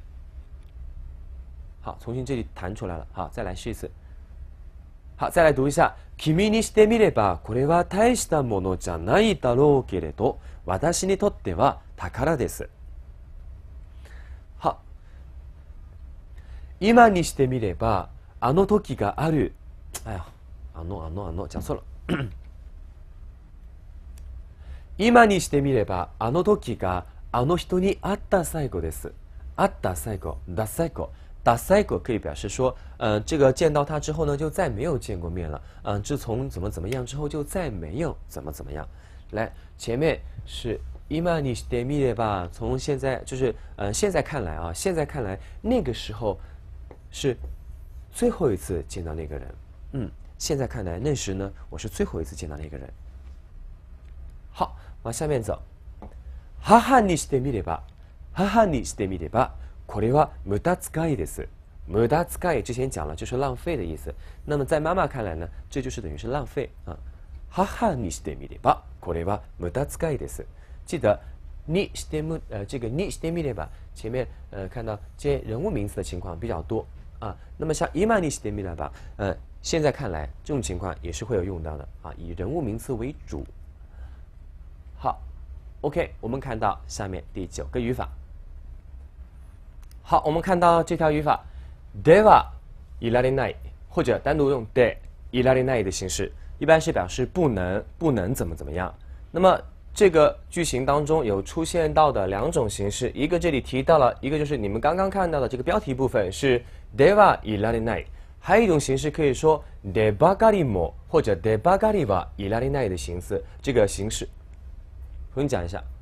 好，重新这里弹出来了。好，再来试一次。好，再来读一下。君にしてみればこれは大したものじゃないだろうけれど、私にとっては宝です。好，今にしてみればあの時がある。哎呀，あのあのあの讲错了。今にしてみればあの時があの人に会った最後です。会った最後、だ最後。打塞果可以表示说，呃，这个见到他之后呢，就再没有见过面了。嗯、呃，自从怎么怎么样之后，就再没有怎么怎么样。来，前面是今にしてみれば，从现在就是呃现在看来啊，现在看来那个时候是最后一次见到那个人。嗯，现在看来那时呢，我是最后一次见到那个人。好，往下面走。母にしてみれば，母にしてみれば。これは無駄遣いです。無駄遣い之前讲了，就是浪费的意思。那么在妈妈看来呢，这就是等于是浪费啊。母にしてみればこれは無駄遣いです。记得にしてむ呃这个にしてみれば前面呃看到接人物名词的情况比较多啊。那么像今にしてみれば呃现在看来这种情况也是会有用到的啊，以人物名词为主。好 ，OK， 我们看到下面第九个语法。好，我们看到这条语法，ではいられない，或者单独用でいられない的形式，一般是表示不能不能怎么怎么样。那么这个句型当中有出现到的两种形式，一个这里提到了，一个就是你们刚刚看到的这个标题部分是ではいられない，还有一种形式可以说でばかりも或者でばかりはいられない的形式。这个形式，重新讲一下，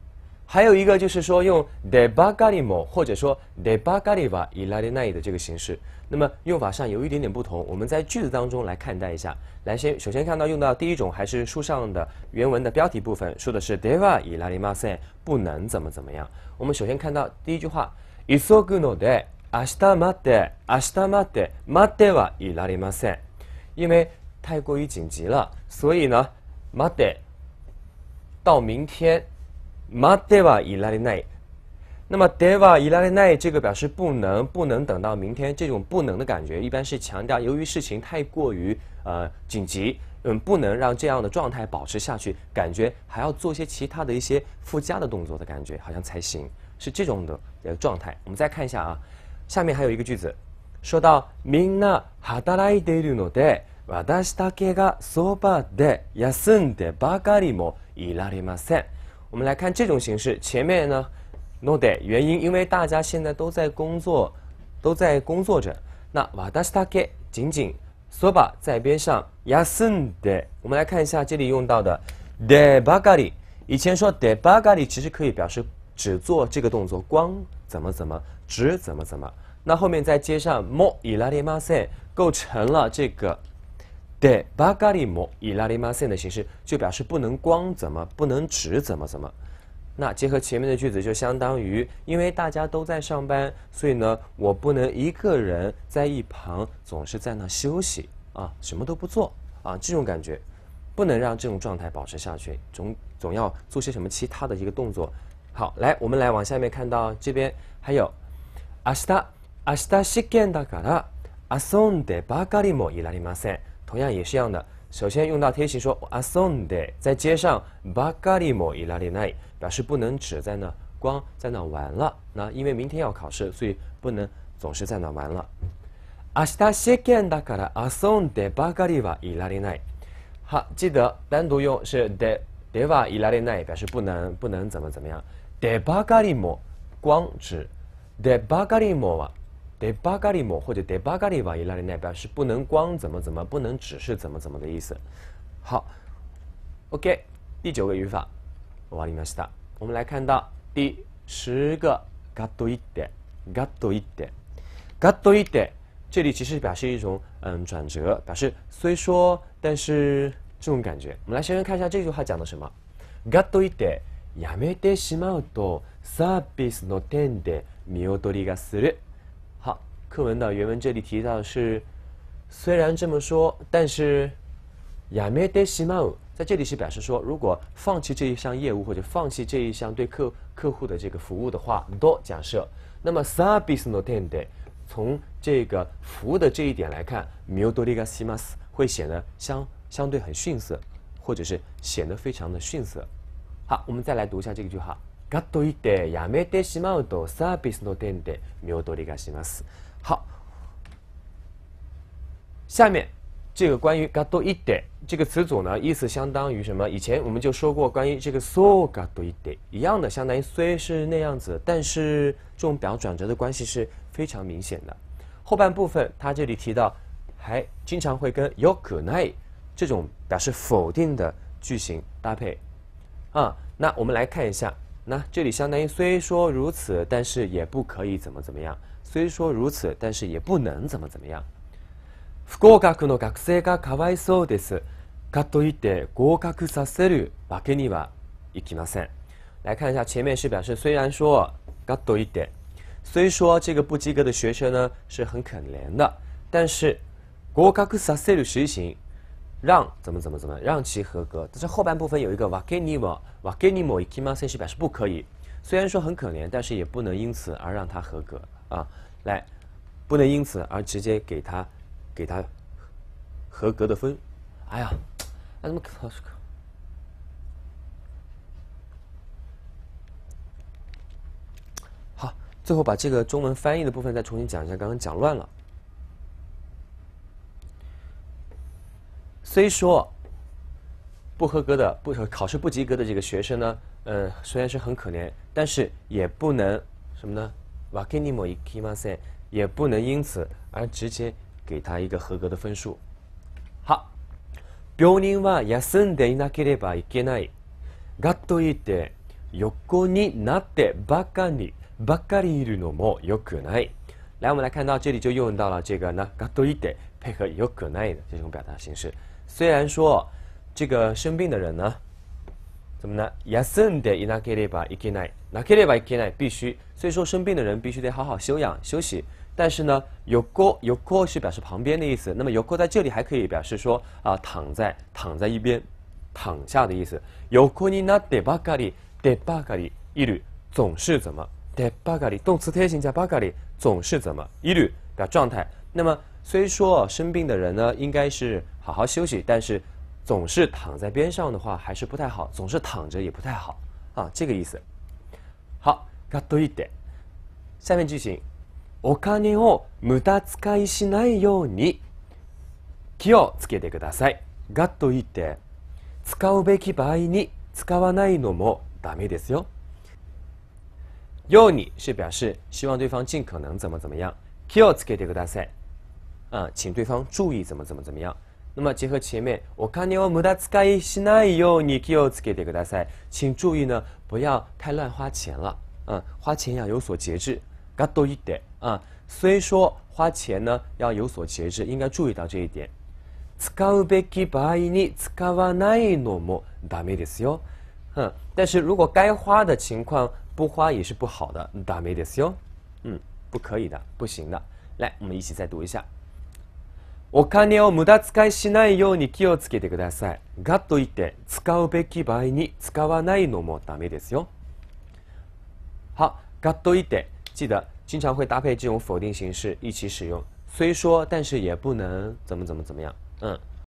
还有一个就是说用 de bagarimo 或者说 de bagariva i la de nai 的这个形式，那么用法上有一点点不同。我们在句子当中来看待一下。来先首先看到用到第一种还是书上的原文的标题部分，说的是 deva i la de masen 不能怎么怎么样。我们首先看到第一句话 isogu no de 明日待って明日待って待ってはいられません。因为太过于紧急了，所以呢待って到明天。待ってはいられない。那么ではいられない这个表示不能，不能等到明天，这种不能的感觉一般是强调由于事情太过于呃紧急，嗯，不能让这样的状态保持下去，感觉还要做些其他的一些附加的动作的感觉，好像才行，是这种的呃状态。我们再看一下啊，下面还有一个句子，说到みんな働いているので、私だけがそばで休んでばかりもいられません。我们来看这种形式，前面呢 no de 原因，因为大家现在都在工作，都在工作着。那私だけ仅仅 soba 在边上 休んで，我们来看一下这里用到的 de ばかり。以前说 de ばかり其实可以表示只做这个动作，光怎么怎么，只怎么怎么。那后面再接上 もいられません，构成了这个。でばかりもいられません的形式，就表示不能光怎么，不能只怎么怎么。那结合前面的句子，就相当于因为大家都在上班，所以呢，我不能一个人在一旁总是在那休息啊，什么都不做啊，这种感觉，不能让这种状态保持下去，总总要做些什么其他的一个动作。好，来，我们来往下面看到这边还有，明日明日試験だから遊んでばかりもいられません。同样也是一样的，首先用到贴形说遊んで，再接上ばかりもいられない，表示不能只在那光在那玩了。那因为明天要考试，所以不能总是在那玩了。明日試験だから遊んでばかりはいられない。好，记得单独用是でではいられない，表示不能不能怎么怎么样。でばかりも光指でばかりもは。でばかりも或者でばかりはいられない表示不能光怎么怎么，不能只是怎么怎么的意思。好 ，OK， 第九个语法終わりました。我们来看到第十个ガッといって、ガッといって、ガッといって，这里其实表示一种嗯转折，表示虽说但是这种感觉。我们来先看一下这句话讲的什么。ガッといってやめてしまうとサービスの点で見劣りがする。好，课文的原文这里提到的是，虽然这么说，但是やめてしまう在这里是表示说，如果放弃这一项业务或者放弃这一项对客客户的这个服务的话，都假设，那么サービスの点で从这个服务的这一点来看，見劣りがします会显得相相对很逊色，或者是显得非常的逊色。好，我们再来读一下这个句话。ガッといってやめてしまうとサービスの点で見劣りがします。好，下面这个关于ガッといって这个词组呢，意思相当于什么？以前我们就说过，关于这个そうガッといって一样的，相当于虽是那样子，但是这种表转折的关系是非常明显的。后半部分它这里提到，还经常会跟よくない这种表示否定的句型搭配啊。那我们来看一下。那这里相当于虽说如此，但是也不可以怎么怎么样。虽说如此，但是也不能怎么怎么样。不合格の学生がかわいそうです。かといって合格させるわけにはいきません。来看一下前面是表示虽然说かといって虽说这个不及格的学生呢是很可怜的，但是合格させる实行让怎么怎么怎么让其合格，但是后半部分有一个わけにはわけにもいきません是表示不可以，虽然说很可怜，但是也不能因此而让他合格啊。来，不能因此而直接给他给他合格的分。哎呀，那怎么考试？好，最后把这个中文翻译的部分再重新讲一下，刚刚讲乱了。虽说不合格的、不考试不及格的这个学生呢，呃，虽然是很可怜，但是也不能什么呢？わけにもいきません，也不能因此而直接给他一个合格的分数。好，病人は休んでいなければいけない。がっといって横になってばかりばかりいるのも良くない。来，我们来看到这里就用到了这个呢，がっといて配合良くない的这种表达形式。虽然说这个生病的人呢，怎么呢？休んでいなければいけない，なければいけない必须。所以说生病的人必须得好好休养休息。但是呢，横横是表示旁边的意思。那么横在这里还可以表示说啊，躺在躺在一边，躺下的意思。横になってばかりでばかりいる，总是怎么？でばかり动词贴形加ばかり，总是怎么？いる表状态。那么虽说生病的人呢，应该是好好休息，但是总是躺在边上的话还是不太好，总是躺着也不太好啊，这个意思。好，がっといて，下面句型。お金を無駄遣いしないように気をつけてください。がっといて、使うべき場合に使わないのもダメですよ。ように是表示希望对方尽可能怎么怎么样。気をつけてください。啊，请对方注意怎么怎么怎么样。那么结合前面，お金を無駄遣いしないように気をつけてください。请注意呢，不要太乱花钱了。嗯，花钱要有所节制。がっといて啊，虽说花钱呢要有所节制，应该注意到这一点。使うべき場合に使わないのもダメですよ。嗯，但是如果该花的情况不花也是不好的，ダメですよ。嗯，不可以的，不行的。来，我们一起再读一下。お金を無駄遣いしないように気をつけてください。がっといて使うべき場合に使わないのもダメですよ。好，がっといて。记得经常会搭配这种否定形式一起使用，虽说但是也不能怎么怎么怎么样，嗯，